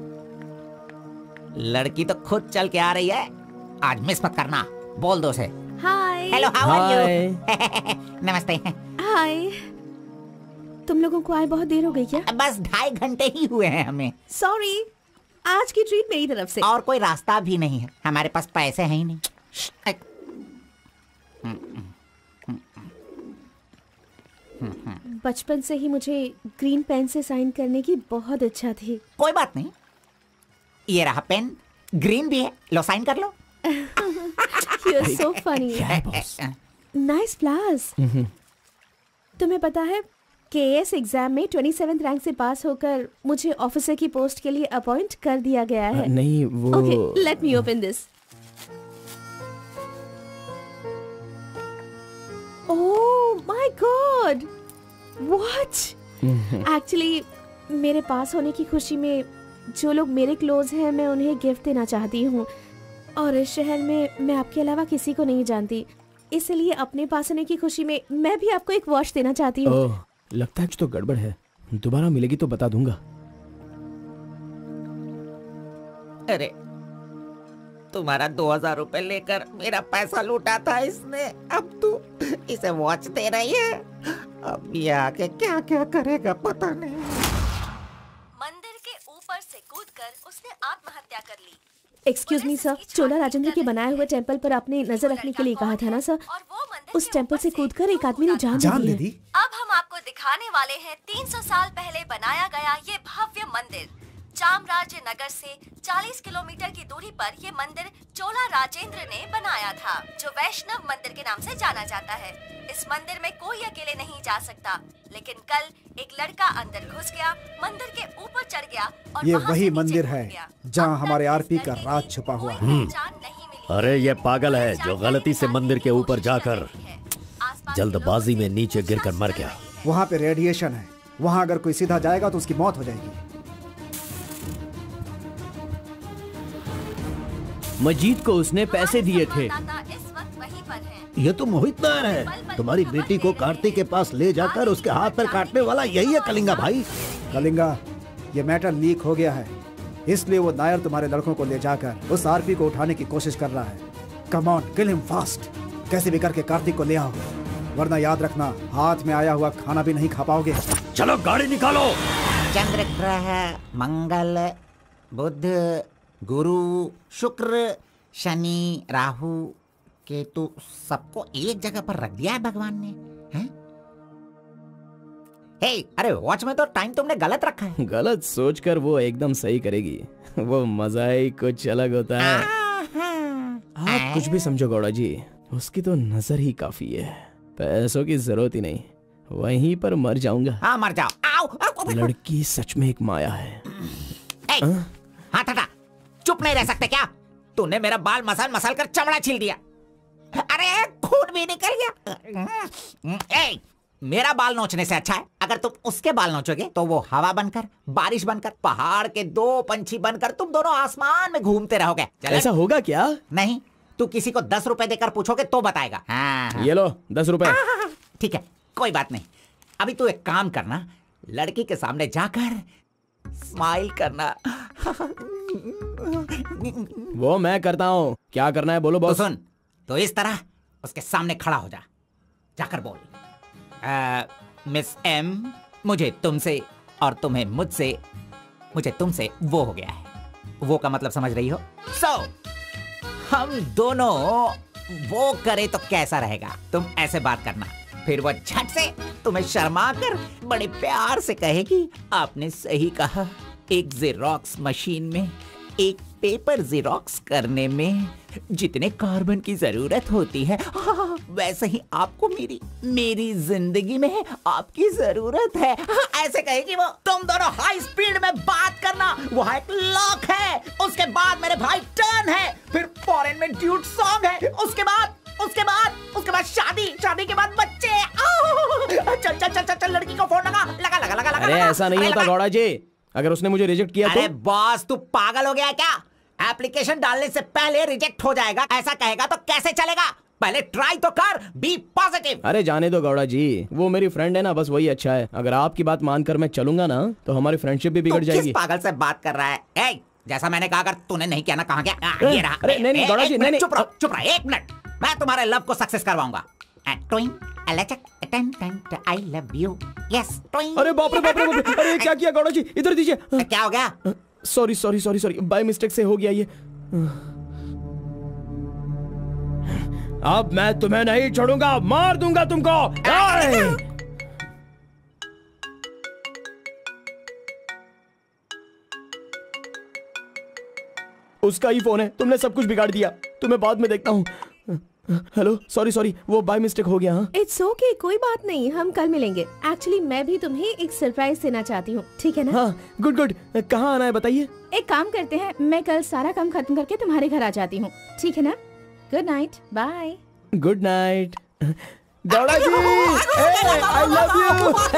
लड़की तो खुद चल के आ रही है, आज मिस मत करना, बोल दो से। Hi. Hello, how are Hi. You? नमस्ते। हाय। तुम लोगों को आए बहुत देर हो गई क्या? बस 2.5 घंटे ही हुए हैं हमें। सॉरी, आज की ट्रीट मेरी तरफ से। और कोई रास्ता भी नहीं है, हमारे पास पैसे हैं ही नहीं। बचपन से ही मुझे ग्रीन पेन से साइन करने की बहुत इच्छा थी। कोई बात नहीं, ये रहा पेन, ग्रीन भी है, लो साइन कर लो। You're so funny. Nice flowers. तुम्हें पता है केएस एग्जाम में 27th रैंक से पास होकर मुझे ऑफिसर की पोस्ट के लिए अपॉइंट कर दिया गया है। नहीं वो Okay, let me open this. Oh my God! What? Actually, मेरे पास होने की खुशी में जो लोग मेरे क्लोज हैं मैं उन्हें गिफ्ट देना चाहती हूँ, और इस शहर में मैं आपके अलावा किसी को नहीं जानती, इसलिए अपने पास होने की खुशी में मैं भी आपको एक वॉच देना चाहती हूँ। ओह, लगता है कुछ तो गड़बड़ है। दोबारा मिलेगी तो बता दूंगा। अरे तुम्हारा 2000 रुपए लेकर मेरा पैसा लूटा था इसने, अब तू इसे वॉच दे रही है। अब ये आके क्या क्या करेगा पता नहीं। मंदिर के ऊपर से कूदकर उसने आत्महत्या कर ली। Excuse me sir, Chola Rajendra के बनाए हुए टेंपल पर आपने नजर रखने के लिए कहा था ना सर? उस टेंपल से कूदकर एक आदमी ने जान ले ली। अब हम आपको दिखाने वाले हैं 300 साल पहले बनाया गया ये भव्य मंदिर। चामराज नगर से 40 किलोमीटर की दूरी पर ये मंदिर चोला राजेंद्र ने बनाया था, जो वैष्णव मंदिर के नाम से जाना जाता है। इस मंदिर में कोई अकेले नहीं जा सकता, लेकिन कल एक लड़का अंदर घुस गया, मंदिर के ऊपर चढ़ गया और ये वहां वही से मंदिर नीचे है कूद गया। जहाँ हमारे आरपी का राज छुपा हुआ है। अरे ये पागल है जो गलती से मंदिर के ऊपर जाकर जल्दबाजी में नीचे गिरकर मर गया। वहाँ पे रेडिएशन है, वहाँ अगर कोई सीधा जाएगा तो उसकी मौत हो जाएगी। मजीद को उसने पैसे दिए थे। ये तो मोहित नायर है, तुम्हारी बेटी को कार्तिक के पास ले जाकर उसके हाथ पर काटने वाला यही है कलिंगा भाई। कलिंगा, ये मैटर लीक हो गया है, इसलिए वो नायर तुम्हारे लड़कों को ले जाकर उस आरपी को उठाने की कोशिश कर रहा है। Come on, kill him fast. कैसे भी करके कार्तिक को ले आओ, वरना याद रखना हाथ में आया हुआ खाना भी नहीं खा पाओगे। चलो गाड़ी निकालो। चंद्र ग्रह, मंगल, बुध, गुरु, शुक्र, शनि, राहु, केतु, सबको एक जगह पर रख दिया है भगवान ने, हैं? हे, अरे वॉच में तो टाइम तुमने गलत रखा है। गलत सोचकर वो एकदम सही करेगी। वो मजा ही कुछ अलग होता है। आप कुछ भी समझो गौड़ा जी, उसकी तो नजर ही काफी है, पैसों की जरूरत ही नहीं। वहीं पर मर जाऊंगा। हाँ मर जाओ। आओ, आओ, लड़की सच में एक माया है। हाँ टाटा, चुप नहीं रह सकते क्या? तूने मेरा बाल मसल मसल कर चमड़ा छील दिया। अरे खून भी निकल गया। ए, मेरा बाल नोचने से अच्छा है अगर तुम उसके बाल नोचोगे तो वो हवा बनकर, बारिश बनकर, पहाड़ के 2 पंछी बनकर तुम दोनों आसमान में घूमते रहोगे। ऐसा होगा क्या? नहीं, तू किसी को 10 रुपए देकर पूछोगे तो बताएगा। हाँ। ये लो 10 रुपए। ठीक है, कोई बात नहीं। अभी तू एक काम करना, लड़की के सामने जाकर स्माइल करना। वो मैं करता हूँ, क्या करना है बोलो बॉस। तो सुन, तो इस तरह उसके सामने खड़ा हो जा, जाकर बोल, मिस एम, मुझे तुमसे और तुम्हें मुझसे, मुझे तुमसे वो हो गया है। वो का मतलब समझ रही हो? हम दोनों वो करे तो कैसा रहेगा? तुम ऐसे बात करना, फिर वो झट से तुम्हें शर्मा कर बड़े प्यार से कहेगी, आपने सही कहा, एक जेरोक्स मशीन में एक पेपर जेरोक्स करने में जितने कार्बन की जरूरत होती है, वैसे ही आपको मेरी जिंदगी में आपकी जरूरत है। ऐसे कहेगी वो। तुम दोनों हाई स्पीड में बात करना, वहाँ एक लॉक है, उसके बाद मेरे भाई टर्न है, फिर फॉरेन में ड्यूट सॉन्ग है, उसके बाद शादी के बाद बच्चे। चल लड़की को फोन लगा। अरे ऐसा नहीं होता गौड़ा जी, अगर उसने मुझे रिजेक्ट किया तो। अरे बॉस, तू पागल हो गया है क्या? एप्लीकेशन डालने से पहले रिजेक्ट हो जाएगा, ऐसा कहेगा तो कैसे चलेगा? पहले ट्राई तो कर, बी पॉजिटिव। अरे जाने दो गौड़ा जी, वो मेरी फ्रेंड है ना, बस वही अच्छा है। अगर आपकी बात मानकर मैं चलूंगा ना तो हमारी फ्रेंडशिप भी बिगड़ जाएगी। किस पागल से बात कर रहा है? जैसा मैंने कहा, अगर तूने नहीं किया ना, कहाँ गया? ये रहा। अरे नहीं गौड़ा जी, नहीं चुप रहा, 1 मिनट। मैं तुम्हारे लव को सक्सेस करवाऊंगा। I love you. यस। अरे बाप रे बाप रे बाप रे, अरे क्या किया गौड़ा जी, इधर दीजिए। क्या हो गया? Sorry sorry sorry sorry, by mistake से हो गया ये। अब मैं तुम्हें नहीं छोड़ूंगा, मार दूंगा तुमको। उसका ही फोन है, तुमने सब कुछ बिगाड़ दिया। तुम्हें बाद में देखता हूँ। हेलो, सॉरी सॉरी, वो बाय मिस्टेक हो गया। हाँ इट्स ओके, कोई बात नहीं, हम कल मिलेंगे। एक्चुअली मैं भी तुम्हें एक सरप्राइज देना चाहती हूँ, ठीक है ना? हाँ गुड गुड, कहाँ आना है बताइए। एक काम करते हैं, मैं कल सारा काम खत्म करके तुम्हारे घर आ जाती हूँ, ठीक है ना? Good night, bye. Good night Gowda ji, I love you.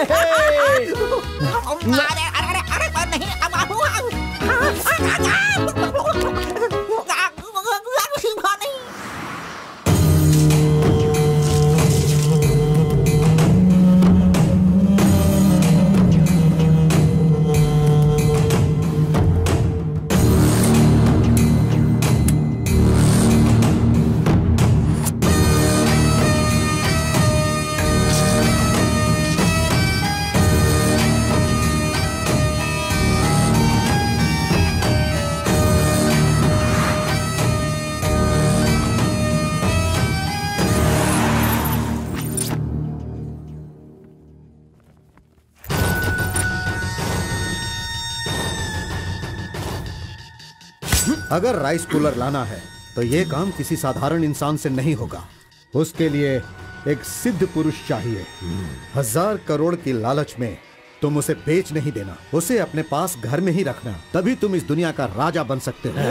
अगर राइस कूलर लाना है तो यह काम किसी साधारण इंसान से नहीं होगा। उसके लिए एक सिद्ध पुरुष चाहिए। 1000 करोड़ की लालच में तुम उसे बेच नहीं देना, उसे अपने पास घर में ही रखना, तभी तुम इस दुनिया का राजा बन सकते हो।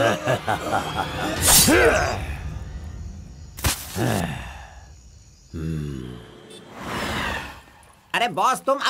अरे बॉस तुम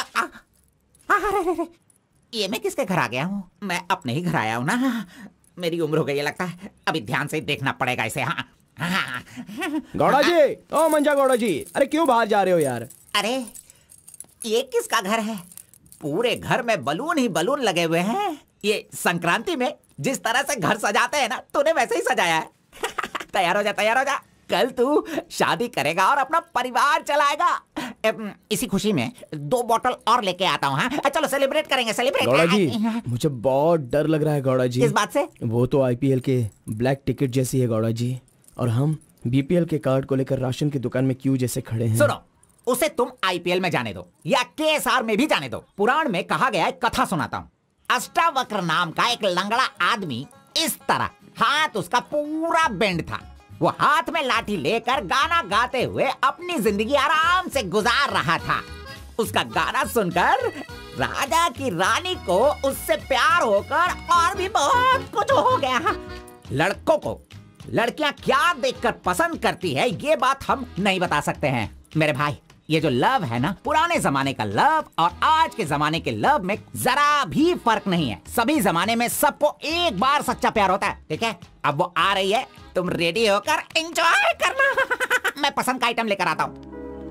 ये मैं किसके घर आ गया हूँ? मैं अपने ही घर आया हूँ ना। मेरी उम्र हो गई है लगता है, अभी ध्यान से देखना पड़ेगा इसे। हाँ गौड़ा जी, ओ मंजा गौड़ा जी, अरे क्यों बाहर जा रहे हो यार? अरे ये किसका घर है? पूरे घर में बलून ही बलून लगे हुए हैं। ये संक्रांति में जिस तरह से घर सजाते हैं ना, तूने वैसे ही सजाया है। तैयार हो जा, तैयार हो जा, कल तू शादी करेगा और अपना परिवार चलाएगा। इसी खुशी में 2 बोतल और लेके आता हूँ। हाँ चलो सेलिब्रेट करेंगे, सेलिब्रेट। गौड़ा जी मुझे बहुत डर लग रहा है गौड़ा जी। किस बात से? वो तो आईपीएल के ब्लैक टिकट जैसी है गौड़ा जी, और हम बीपीएल के कार्ड को लेकर राशन की दुकान में क्यों जैसे खड़े हैं। सुनो, उसे तुम आईपीएल में जाने दो या केएसआर में भी जाने दो। पुराण में कहा गया है, कथा सुनाता हूँ। अष्टावक्र नाम का एक लंगड़ा आदमी, इस तरह हाथ उसका पूरा बेंड था। वो हाथ में लाठी लेकर गाना गाते हुए अपनी जिंदगी आराम से गुजार रहा था। उसका गाना सुनकर राजा की रानी को उससे प्यार होकर और भी बहुत कुछ हो गया। लड़कों को लड़कियां क्या देखकर पसंद करती है, ये बात हम नहीं बता सकते हैं मेरे भाई। ये जो लव है ना, पुराने जमाने का लव और आज के जमाने के लव में जरा भी फर्क नहीं है। सभी जमाने में सबको एक बार सच्चा प्यार होता है, ठीक है? अब वो आ रही है, तुम रेडी होकर एंजॉय करना। मैं पसंद का आइटम लेकर आता हूँ।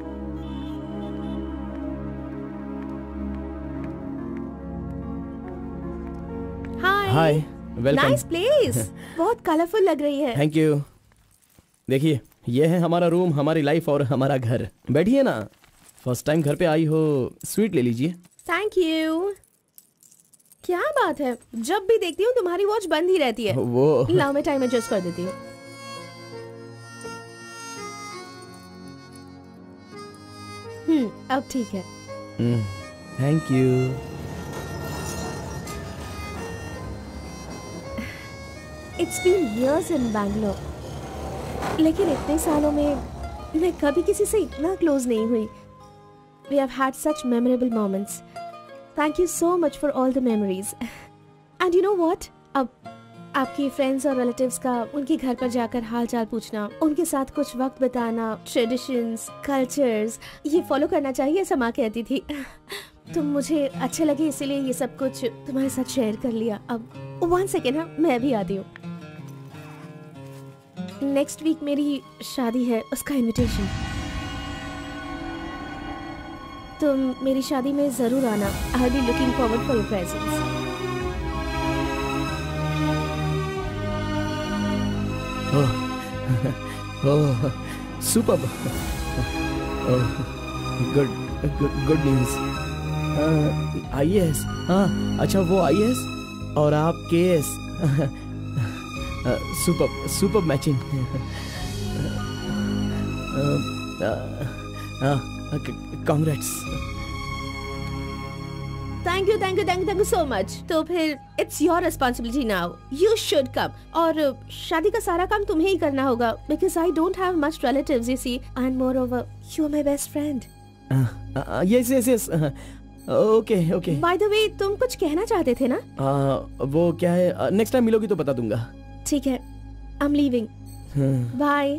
Hi, welcome. नाइस प्लेस, बहुत कलरफुल लग रही है। Thank you. देखिए, ये है हमारा रूम, हमारी लाइफ और हमारा घर। बैठिए ना, फर्स्ट टाइम घर पे आई हो, स्वीट ले लीजिए। Thank you. क्या बात है, जब भी देखती हूँ तुम्हारी वॉच बंद ही रहती है। वो लाओ मैं टाइम एडजस्ट कर देती हूँ। अब ठीक है। Thank you. It's been years in Bangalore, लेकिन इतने सालों में मैं कभी किसी से इतना क्लोज नहीं हुई। We have had such memorable moments. Thank you so much for all the memories. And you know what? अब आपके फ्रेंड्स और रिलेटिव्स का उनके घर पर जाकर हाल चाल पूछना, उनके साथ कुछ वक्त बिताना, ट्रेडिशंस, कल्चर्स, ये फॉलो करना चाहिए, ऐसा माँ कहती थी। तो मुझे अच्छे लगे, इसीलिए ये सब कुछ तुम्हारे साथ शेयर कर लिया। अब 1 सेकेंड, हाँ मैं भी आती हूँ। नेक्स्ट वीक मेरी शादी है, उसका इनविटेशन। तुम मेरी शादी में जरूर आना। I will be looking forward for your presence. Oh super, good news. IAS, हाँ अच्छा वो IAS और आप KS। Super matching. Congrats. Thank you so much. तो फिर it's your responsibility now, you should come. और शादी का सारा काम तुम्हें ही करना होगा, because I don't have much relatives you see, and moreover you are my best friend. Yes okay. By the वे तुम कुछ कहना चाहते थे ना? वो क्या है, नेक्स्ट टाइम मिलोगी तो बता दूंगा। ठीक है, I am leaving, bye.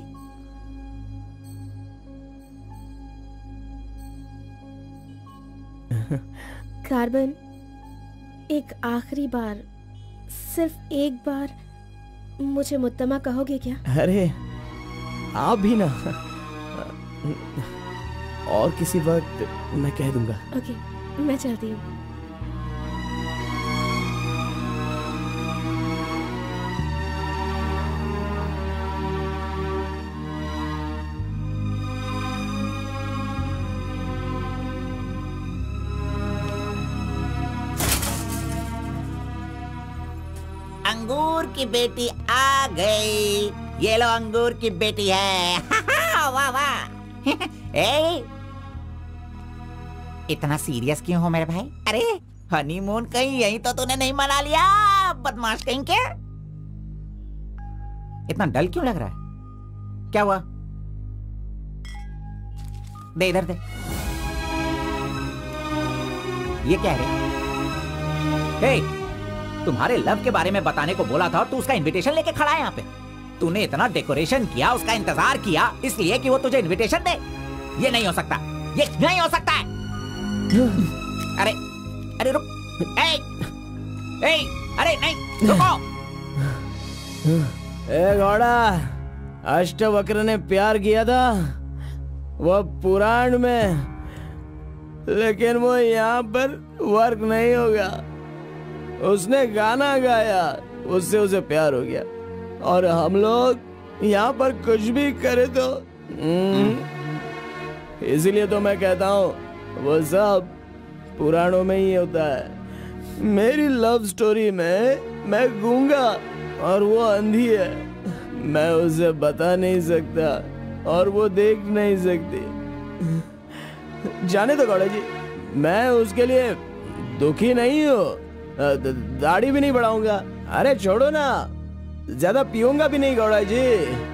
Carbon, एक आखिरी बार, सिर्फ एक बार मुझे मुत्तमा कहोगे क्या? अरे आप भी ना, और किसी वक्त मैं कह दूंगा। ओके, मैं चलती हूँ। अंगूर की बेटी आ गई। ये लो अंगूर की बेटी है। वाह वाह। ए, इतना सीरियस क्यों हो मेरे भाई? अरे हनीमून कहीं यहीं तो तूने नहीं मना लिया, बदमाश कहीं के। इतना डल क्यों लग रहा है? क्या हुआ? दे इधर दे। ये क्या है? हे, तुम्हारे लव के बारे में बताने को बोला था और तू उसका इनविटेशन लेके खड़ा है यहाँ पे। तूने इतना डेकोरेशन किया, उसका इंतजार किया इसलिए कि वो तुझे इनविटेशन दे। ये नहीं हो सकता, ये नहीं हो सकता है। अरे अरे रुक, अरे नहीं रुको। ए घोड़ा, अष्टवक्र ने प्यार किया था वो पुराण में, लेकिन वो यहाँ पर वर्क नहीं होगा। उसने गाना गाया, उससे उसे प्यार हो गया, और हम लोग यहाँ पर कुछ भी करे तो इसीलिए तो मैं कहता हूँ वो सब पुराणों में ही होता है। मेरी लव स्टोरी में मैं गूंगा और वो अंधी है, मैं उसे बता नहीं सकता और वो देख नहीं सकती। जाने दो गौड़ा जी, मैं उसके लिए दुखी नहीं हूँ, दाढ़ी भी नहीं बढ़ाऊंगा। अरे छोड़ो ना, ज्यादा पीऊंगा भी नहीं गौड़ा जी।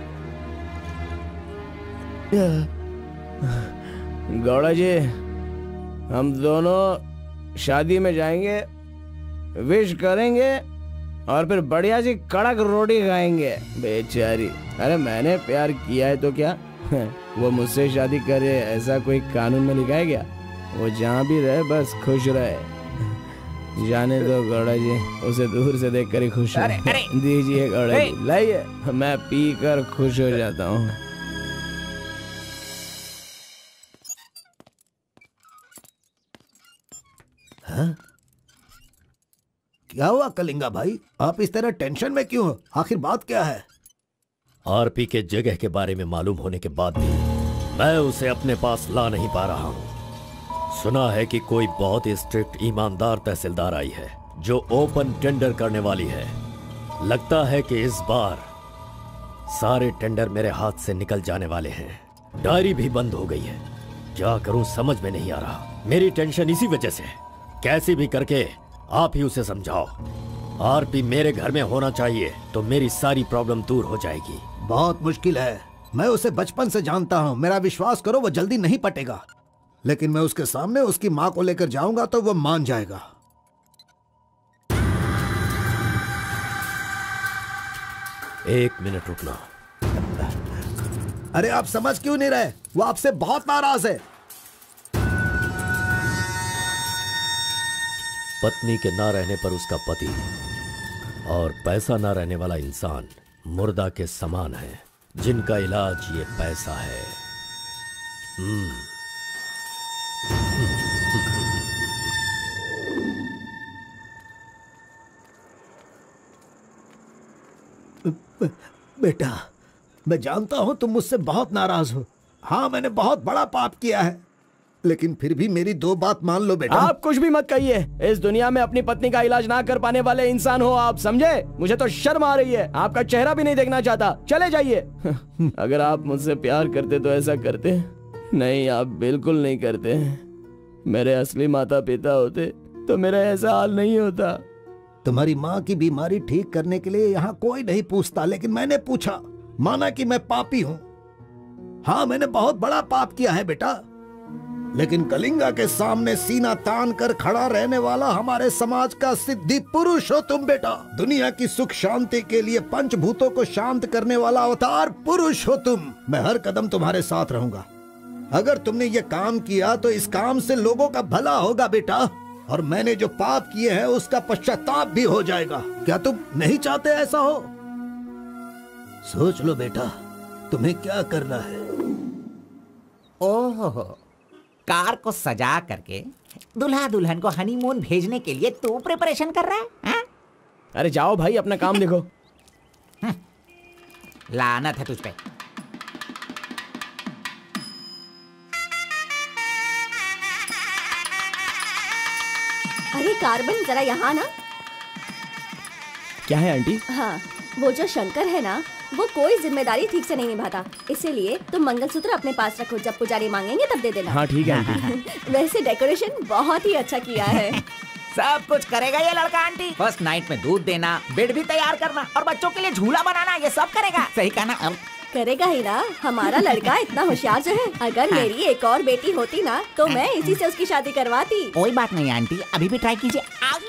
गौड़ा जी, हम दोनों शादी में जाएंगे, विश करेंगे और फिर बढ़िया सी कड़क रोटी खाएंगे। बेचारी, अरे मैंने प्यार किया है तो क्या वो मुझसे शादी करे ऐसा कोई कानून में लिखा है क्या? वो जहाँ भी रहे बस खुश रहे। जाने दो गौड़ा जी, उसे दूर से देखकर ही खुश हो। दीजिए गौड़ा जी, लाइए, मैं पी कर खुश हो जाता हूँ। हाँ? क्या हुआ कलिंगा भाई, आप इस तरह टेंशन में क्यों हो? आखिर बात क्या है? आरपी के जगह के बारे में मालूम होने के बाद भी मैं उसे अपने पास ला नहीं पा रहा हूँ। सुना है कि कोई बहुत ही स्ट्रिक्ट ईमानदार तहसीलदार आई है जो ओपन टेंडर करने वाली है। लगता है कि इस बार सारे टेंडर मेरे हाथ से निकल जाने वाले हैं। डायरी भी बंद हो गई है, क्या करूं समझ में नहीं आ रहा। मेरी टेंशन इसी वजह से है। कैसे भी करके आप ही उसे समझाओ। आरपी मेरे घर में होना चाहिए तो मेरी सारी प्रॉब्लम दूर हो जाएगी। बहुत मुश्किल है, मैं उसे बचपन से जानता हूँ। मेरा विश्वास करो, वो जल्दी नहीं पटेगा, लेकिन मैं उसके सामने उसकी माँ को लेकर जाऊंगा तो वो मान जाएगा। एक मिनट रुकना। अरे आप समझ क्यों नहीं रहे? वो आपसे बहुत नाराज है। पत्नी के ना रहने पर उसका पति और पैसा ना रहने वाला इंसान मुर्दा के समान है, जिनका इलाज ये पैसा है। बेटा, मैं जानता हूँ तुम मुझसे बहुत नाराज हो। हाँ, मैंने बहुत बड़ा पाप किया है, लेकिन फिर भी मेरी 2 बात मान लो बेटा। आप कुछ भी मत कहिए। इस दुनिया में अपनी पत्नी का इलाज ना कर पाने वाले इंसान हो आप, समझे? मुझे तो शर्म आ रही है, आपका चेहरा भी नहीं देखना चाहता। चले जाइए। अगर आप मुझसे प्यार करते तो ऐसा करते? नहीं, आप बिल्कुल नहीं करते। मेरे असली माता पिता होते तो मेरा ऐसा हाल नहीं होता। तुम्हारी माँ की बीमारी ठीक करने के लिए यहाँ कोई नहीं पूछता, लेकिन मैंने पूछा, माना कि मैं पापी हूँ। हाँ, मैंने बहुत बड़ा पाप किया है बेटा, लेकिन कलिंगा के सामने सीना तान कर खड़ा रहने वाला हमारे समाज का सिद्धि पुरुष हो तुम बेटा। दुनिया की सुख शांति के लिए पंचभूतों को शांत करने वाला अवतार पुरुष हो तुम। मैं हर कदम तुम्हारे साथ रहूंगा। अगर तुमने ये काम किया तो इस काम से लोगों का भला होगा बेटा, और मैंने जो पाप किए हैं उसका पश्चाताप भी हो जाएगा। क्या तुम नहीं चाहते ऐसा हो? सोच लो बेटा, तुम्हें क्या करना है। ओहो, कार को सजा करके दुल्हा दुल्हन को हनीमून भेजने के लिए तू प्रिपरेशन कर रहा है, हा? अरे जाओ भाई, अपना काम देखो। लानत है तुझ पे। अरे कार्बन, जरा यहाँ ना। क्या है आंटी? हाँ, वो जो शंकर है ना, वो कोई जिम्मेदारी ठीक से नहीं निभाता, इसीलिए तुम मंगलसूत्र अपने पास रखो, जब पुजारी मांगेंगे तब दे देना। हाँ ठीक है आंटी। वैसे डेकोरेशन बहुत ही अच्छा किया है। सब कुछ करेगा ये लड़का आंटी। फर्स्ट नाइट में दूध देना, बेड भी तैयार करना और बच्चों के लिए झूला बनाना, ये सब करेगा। सही कहा ना? करेगा ही ना, हमारा लड़का इतना होशियार जो है। अगर मेरी एक और बेटी होती ना तो मैं इसी से उसकी शादी करवाती। कोई बात नहीं आंटी, अभी भी ट्राई कीजिए।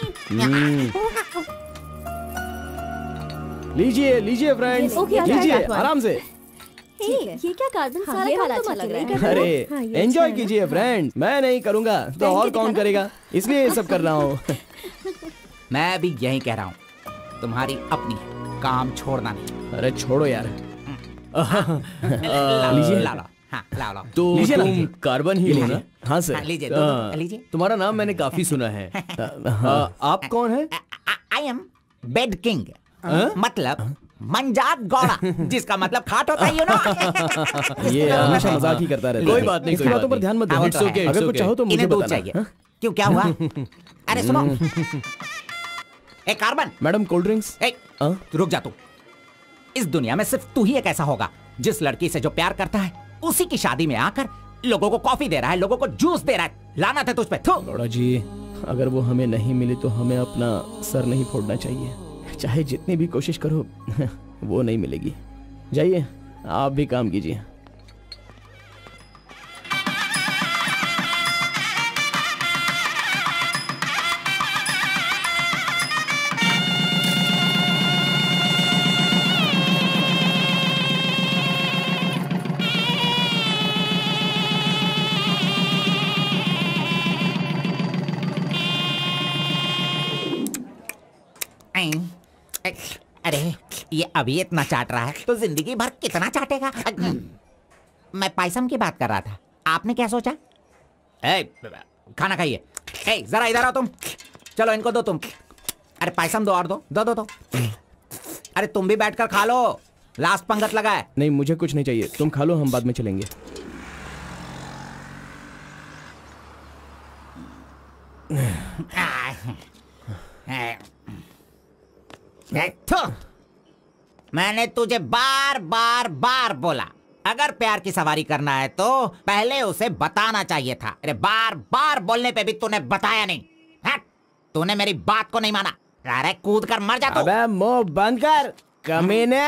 लीजिए लीजिए फ्रेंड्स, लीजिए आराम से। ये क्या कार्बन, सारा ये काम वाला तुम अच्छा लग अकेले रहा है। कर रहे हो। अरे एंजॉय कीजिए फ्रेंड्स, मैं नहीं करूँगा तो और कौन करेगा, इसलिए ये सब कर रहा हूँ। मैं भी यही कह रहा हूँ, तुम्हारी अपनी काम छोड़ना नहीं। अरे छोड़ो यार। लीजिए, ला लो। हाँ, ला लो। तो तुम कार्बन ही हो ना? हाँ सर। हाँ, लीजिए, लीजिए। तुम्हारा नाम मैंने काफी सुना है। आप कौन है? आई एम बेड किंग, मतलब मंजात गौड़ा, जिसका मतलब खाट होता है, यू नो। ये हमेशा मजाक ही करता रहता है। कोई बात नहीं, इसकी बातों पर ध्यान मत देना। It's okay, अगर कुछ चाहो तो मुझे इन्हें दूध बताना। चाहिए। क्यों, क्या हुआ? अरे सुनो, ए कार्बन। Madam cold drinks. रुक जा तू। इस दुनिया में सिर्फ तू ही एक ऐसा होगा जिस लड़की से जो प्यार करता है उसी की शादी में आकर लोगों को कॉफी दे रहा है, लोगों को जूस दे रहा है। लानत है तुझ पे। गौड़ा जी, अगर वो हमें नहीं मिली तो हमें अपना सर नहीं फोड़ना चाहिए। चाहे जितनी भी कोशिश करो वो नहीं मिलेगी। जाइए, आप भी काम कीजिए। अरे ये अभी इतना चाट रहा है तो जिंदगी भर कितना चाटेगा। मैं पायसम की बात कर रहा था, आपने क्या सोचा? खाना खाइए। जरा इधर आओ तुम। चलो इनको दो तुम। अरे पायसम दो और दो दो दो दो। अरे तुम भी बैठकर खा लो, लास्ट पंगत लगा है। नहीं, मुझे कुछ नहीं चाहिए, तुम खा लो, हम बाद में चलेंगे। मैंने तुझे बार बार बार बोला, अगर प्यार की सवारी करना है तो पहले उसे बताना चाहिए था। अरे बार बार बोलने पे भी तूने बताया नहीं। तूने मेरी बात को नहीं माना। अरे कूद कर मर जा तू। अबे मुंह बंद कर कमीने।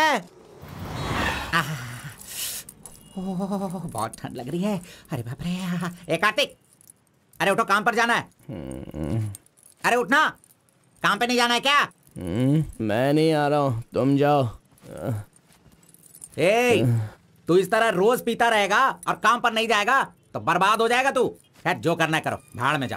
बहुत ठंड लग रही है। अरे बाप रे। कार्तिक, अरे उठो, काम पर जाना है। अरे उठना, काम पे नहीं जाना है क्या? मैं नहीं आ रहा हूँ, तुम जाओ। तू इस तरह रोज पीता रहेगा और काम पर नहीं जाएगा तो बर्बाद हो जाएगा तू। खैर जो करना है करो, भाड़ में जाओ।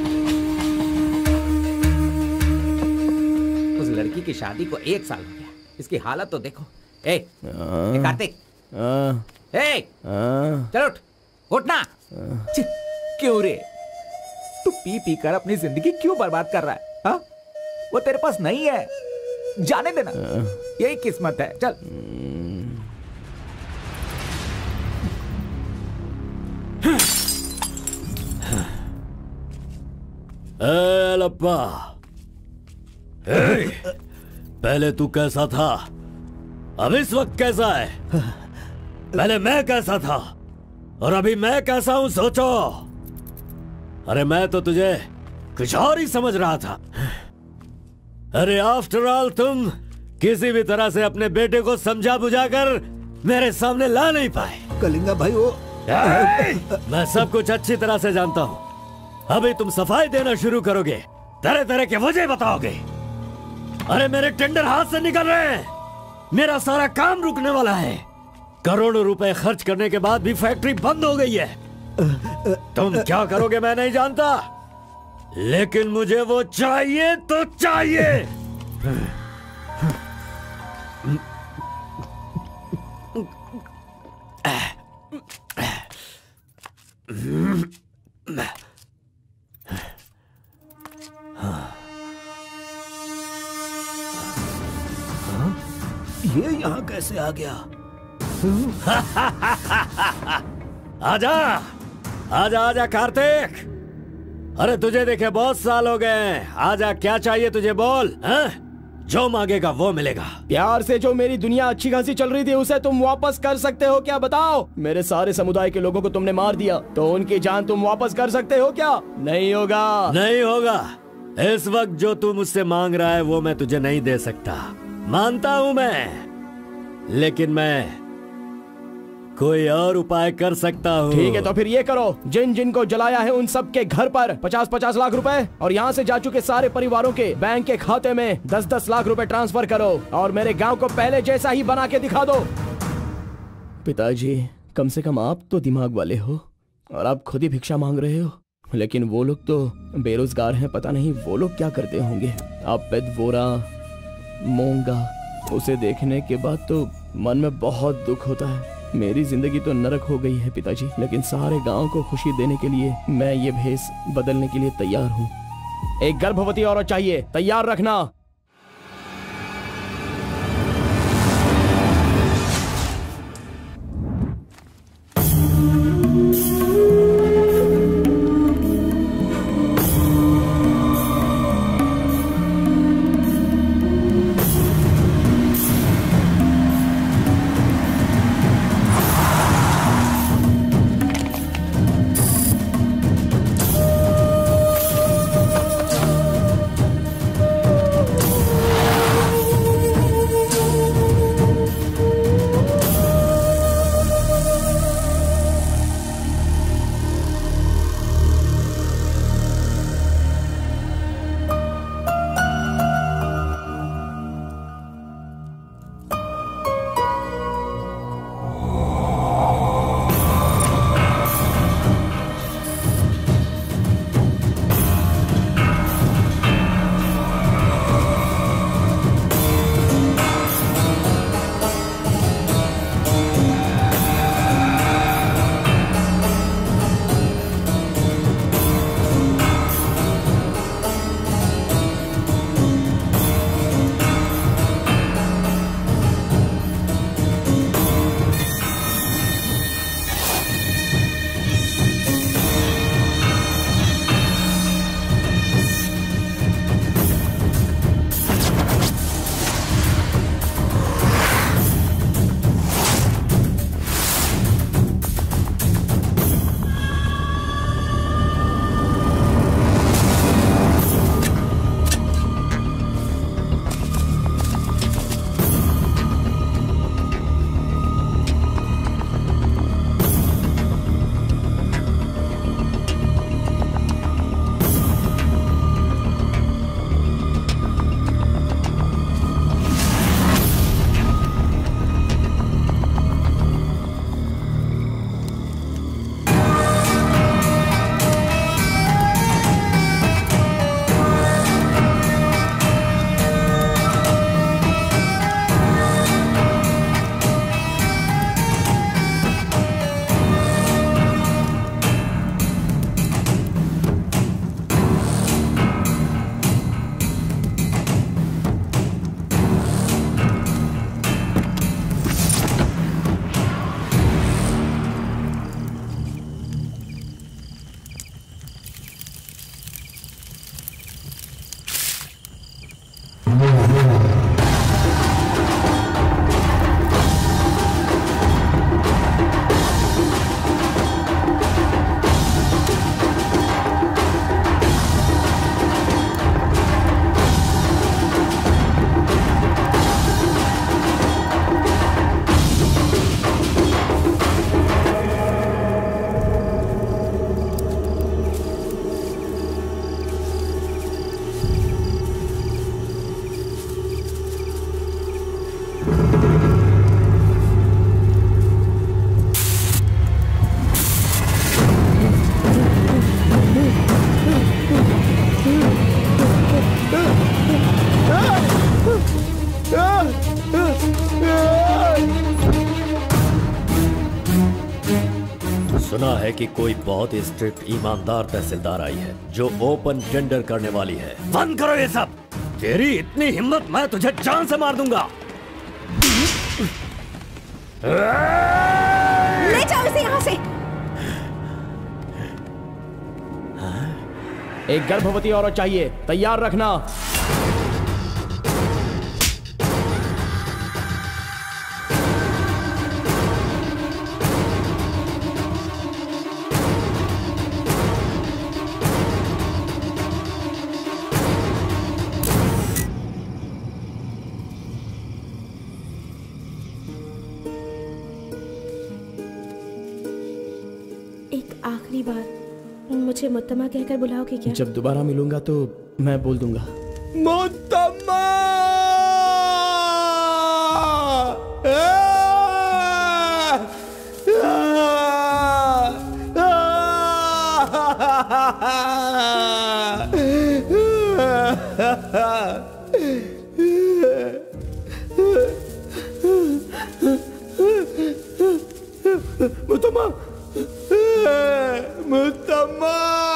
की शादी को 1 साल हो गया, इसकी हालत तो देखो। ए कार्तिक, चल उठ, उठना। क्यों रे, तू पी पी कर अपनी जिंदगी क्यों बर्बाद कर रहा है? हा? वो तेरे पास नहीं है, जाने देना, यही किस्मत है। चल। लप्पा, पहले तू कैसा था, अब इस वक्त कैसा है? पहले मैं कैसा था और अभी मैं कैसा हूं, सोचो। अरे मैं तो तुझे कुछ और ही समझ रहा था। अरे आफ्टर ऑल तुम किसी भी तरह से अपने बेटे को समझा बुझाकर मेरे सामने ला नहीं पाए। कलिंगा भाई, वो मैं सब कुछ अच्छी तरह से जानता हूँ। अभी तुम सफाई देना शुरू करोगे, तरह तरह के वजह बताओगे। अरे मेरे टेंडर हाथ से निकल रहे हैं, मेरा सारा काम रुकने वाला है। करोड़ों रुपए खर्च करने के बाद भी फैक्ट्री बंद हो गई है। तुम क्या करोगे मैं नहीं जानता, लेकिन मुझे वो चाहिए तो चाहिए। ये यहाँ कैसे आ गया? आजा आजा आजा कार्तिक, अरे तुझे देखे बहुत साल हो गए। आजा, क्या चाहिए तुझे, बोल। जो मांगेगा वो मिलेगा। प्यार से जो मेरी दुनिया अच्छी खासी चल रही थी उसे तुम वापस कर सकते हो क्या, बताओ? मेरे सारे समुदाय के लोगों को तुमने मार दिया, तो उनकी जान तुम वापस कर सकते हो क्या? नहीं होगा। नहीं होगा। इस वक्त जो तू मुझसे मांग रहा है वो मैं तुझे नहीं दे सकता, मानता हूं मैं, लेकिन मैं कोई और उपाय कर सकता हूँ। ठीक है, तो फिर ये करो, जिन जिन को जलाया है उन सब के घर पर 50-50 लाख रुपए और यहाँ से जा चुके सारे परिवारों के बैंक के खाते में 10-10 लाख रुपए ट्रांसफर करो और मेरे गांव को पहले जैसा ही बना के दिखा दो। पिताजी, कम से कम आप तो दिमाग वाले हो और आप खुद ही भिक्षा मांग रहे हो, लेकिन वो लोग तो बेरोजगार हैं, पता नहीं वो लोग क्या करते होंगे। आप पेदवोरा मोंगा, उसे देखने के बाद तो मन में बहुत दुख होता है। मेरी जिंदगी तो नरक हो गई है पिताजी, लेकिन सारे गांव को खुशी देने के लिए मैं ये भेष बदलने के लिए तैयार हूँ। एक गर्भवती औरत चाहिए, तैयार रखना। सुना है कि कोई बहुत ही स्ट्रिक्ट ईमानदार तहसीलदार आई है जो ओपन टेंडर करने वाली है। बंद करो ये सब। तेरी इतनी हिम्मत, मैं तुझे जान से मार दूंगा। ले जाओ इसे यहाँ से। एक गर्भवती औरत चाहिए, तैयार रखना। आखिरी बार मुझे मुत्तमा कहकर बुलाओगे क्या? जब दोबारा मिलूंगा तो मैं बोल दूंगा। मुत्तमा! मुत्तमा! मुत्तमा!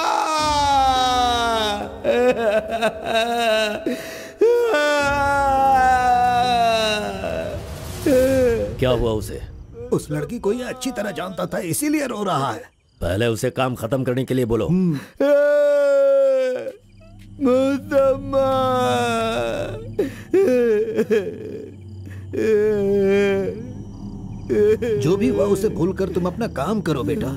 क्या हुआ उसे? उस लड़की को ये अच्छी तरह जानता था, इसीलिए रो रहा है। पहले उसे काम खत्म करने के लिए बोलो। मुत्तमा! जो भी हुआ उसे भूलकर तुम अपना काम करो बेटा।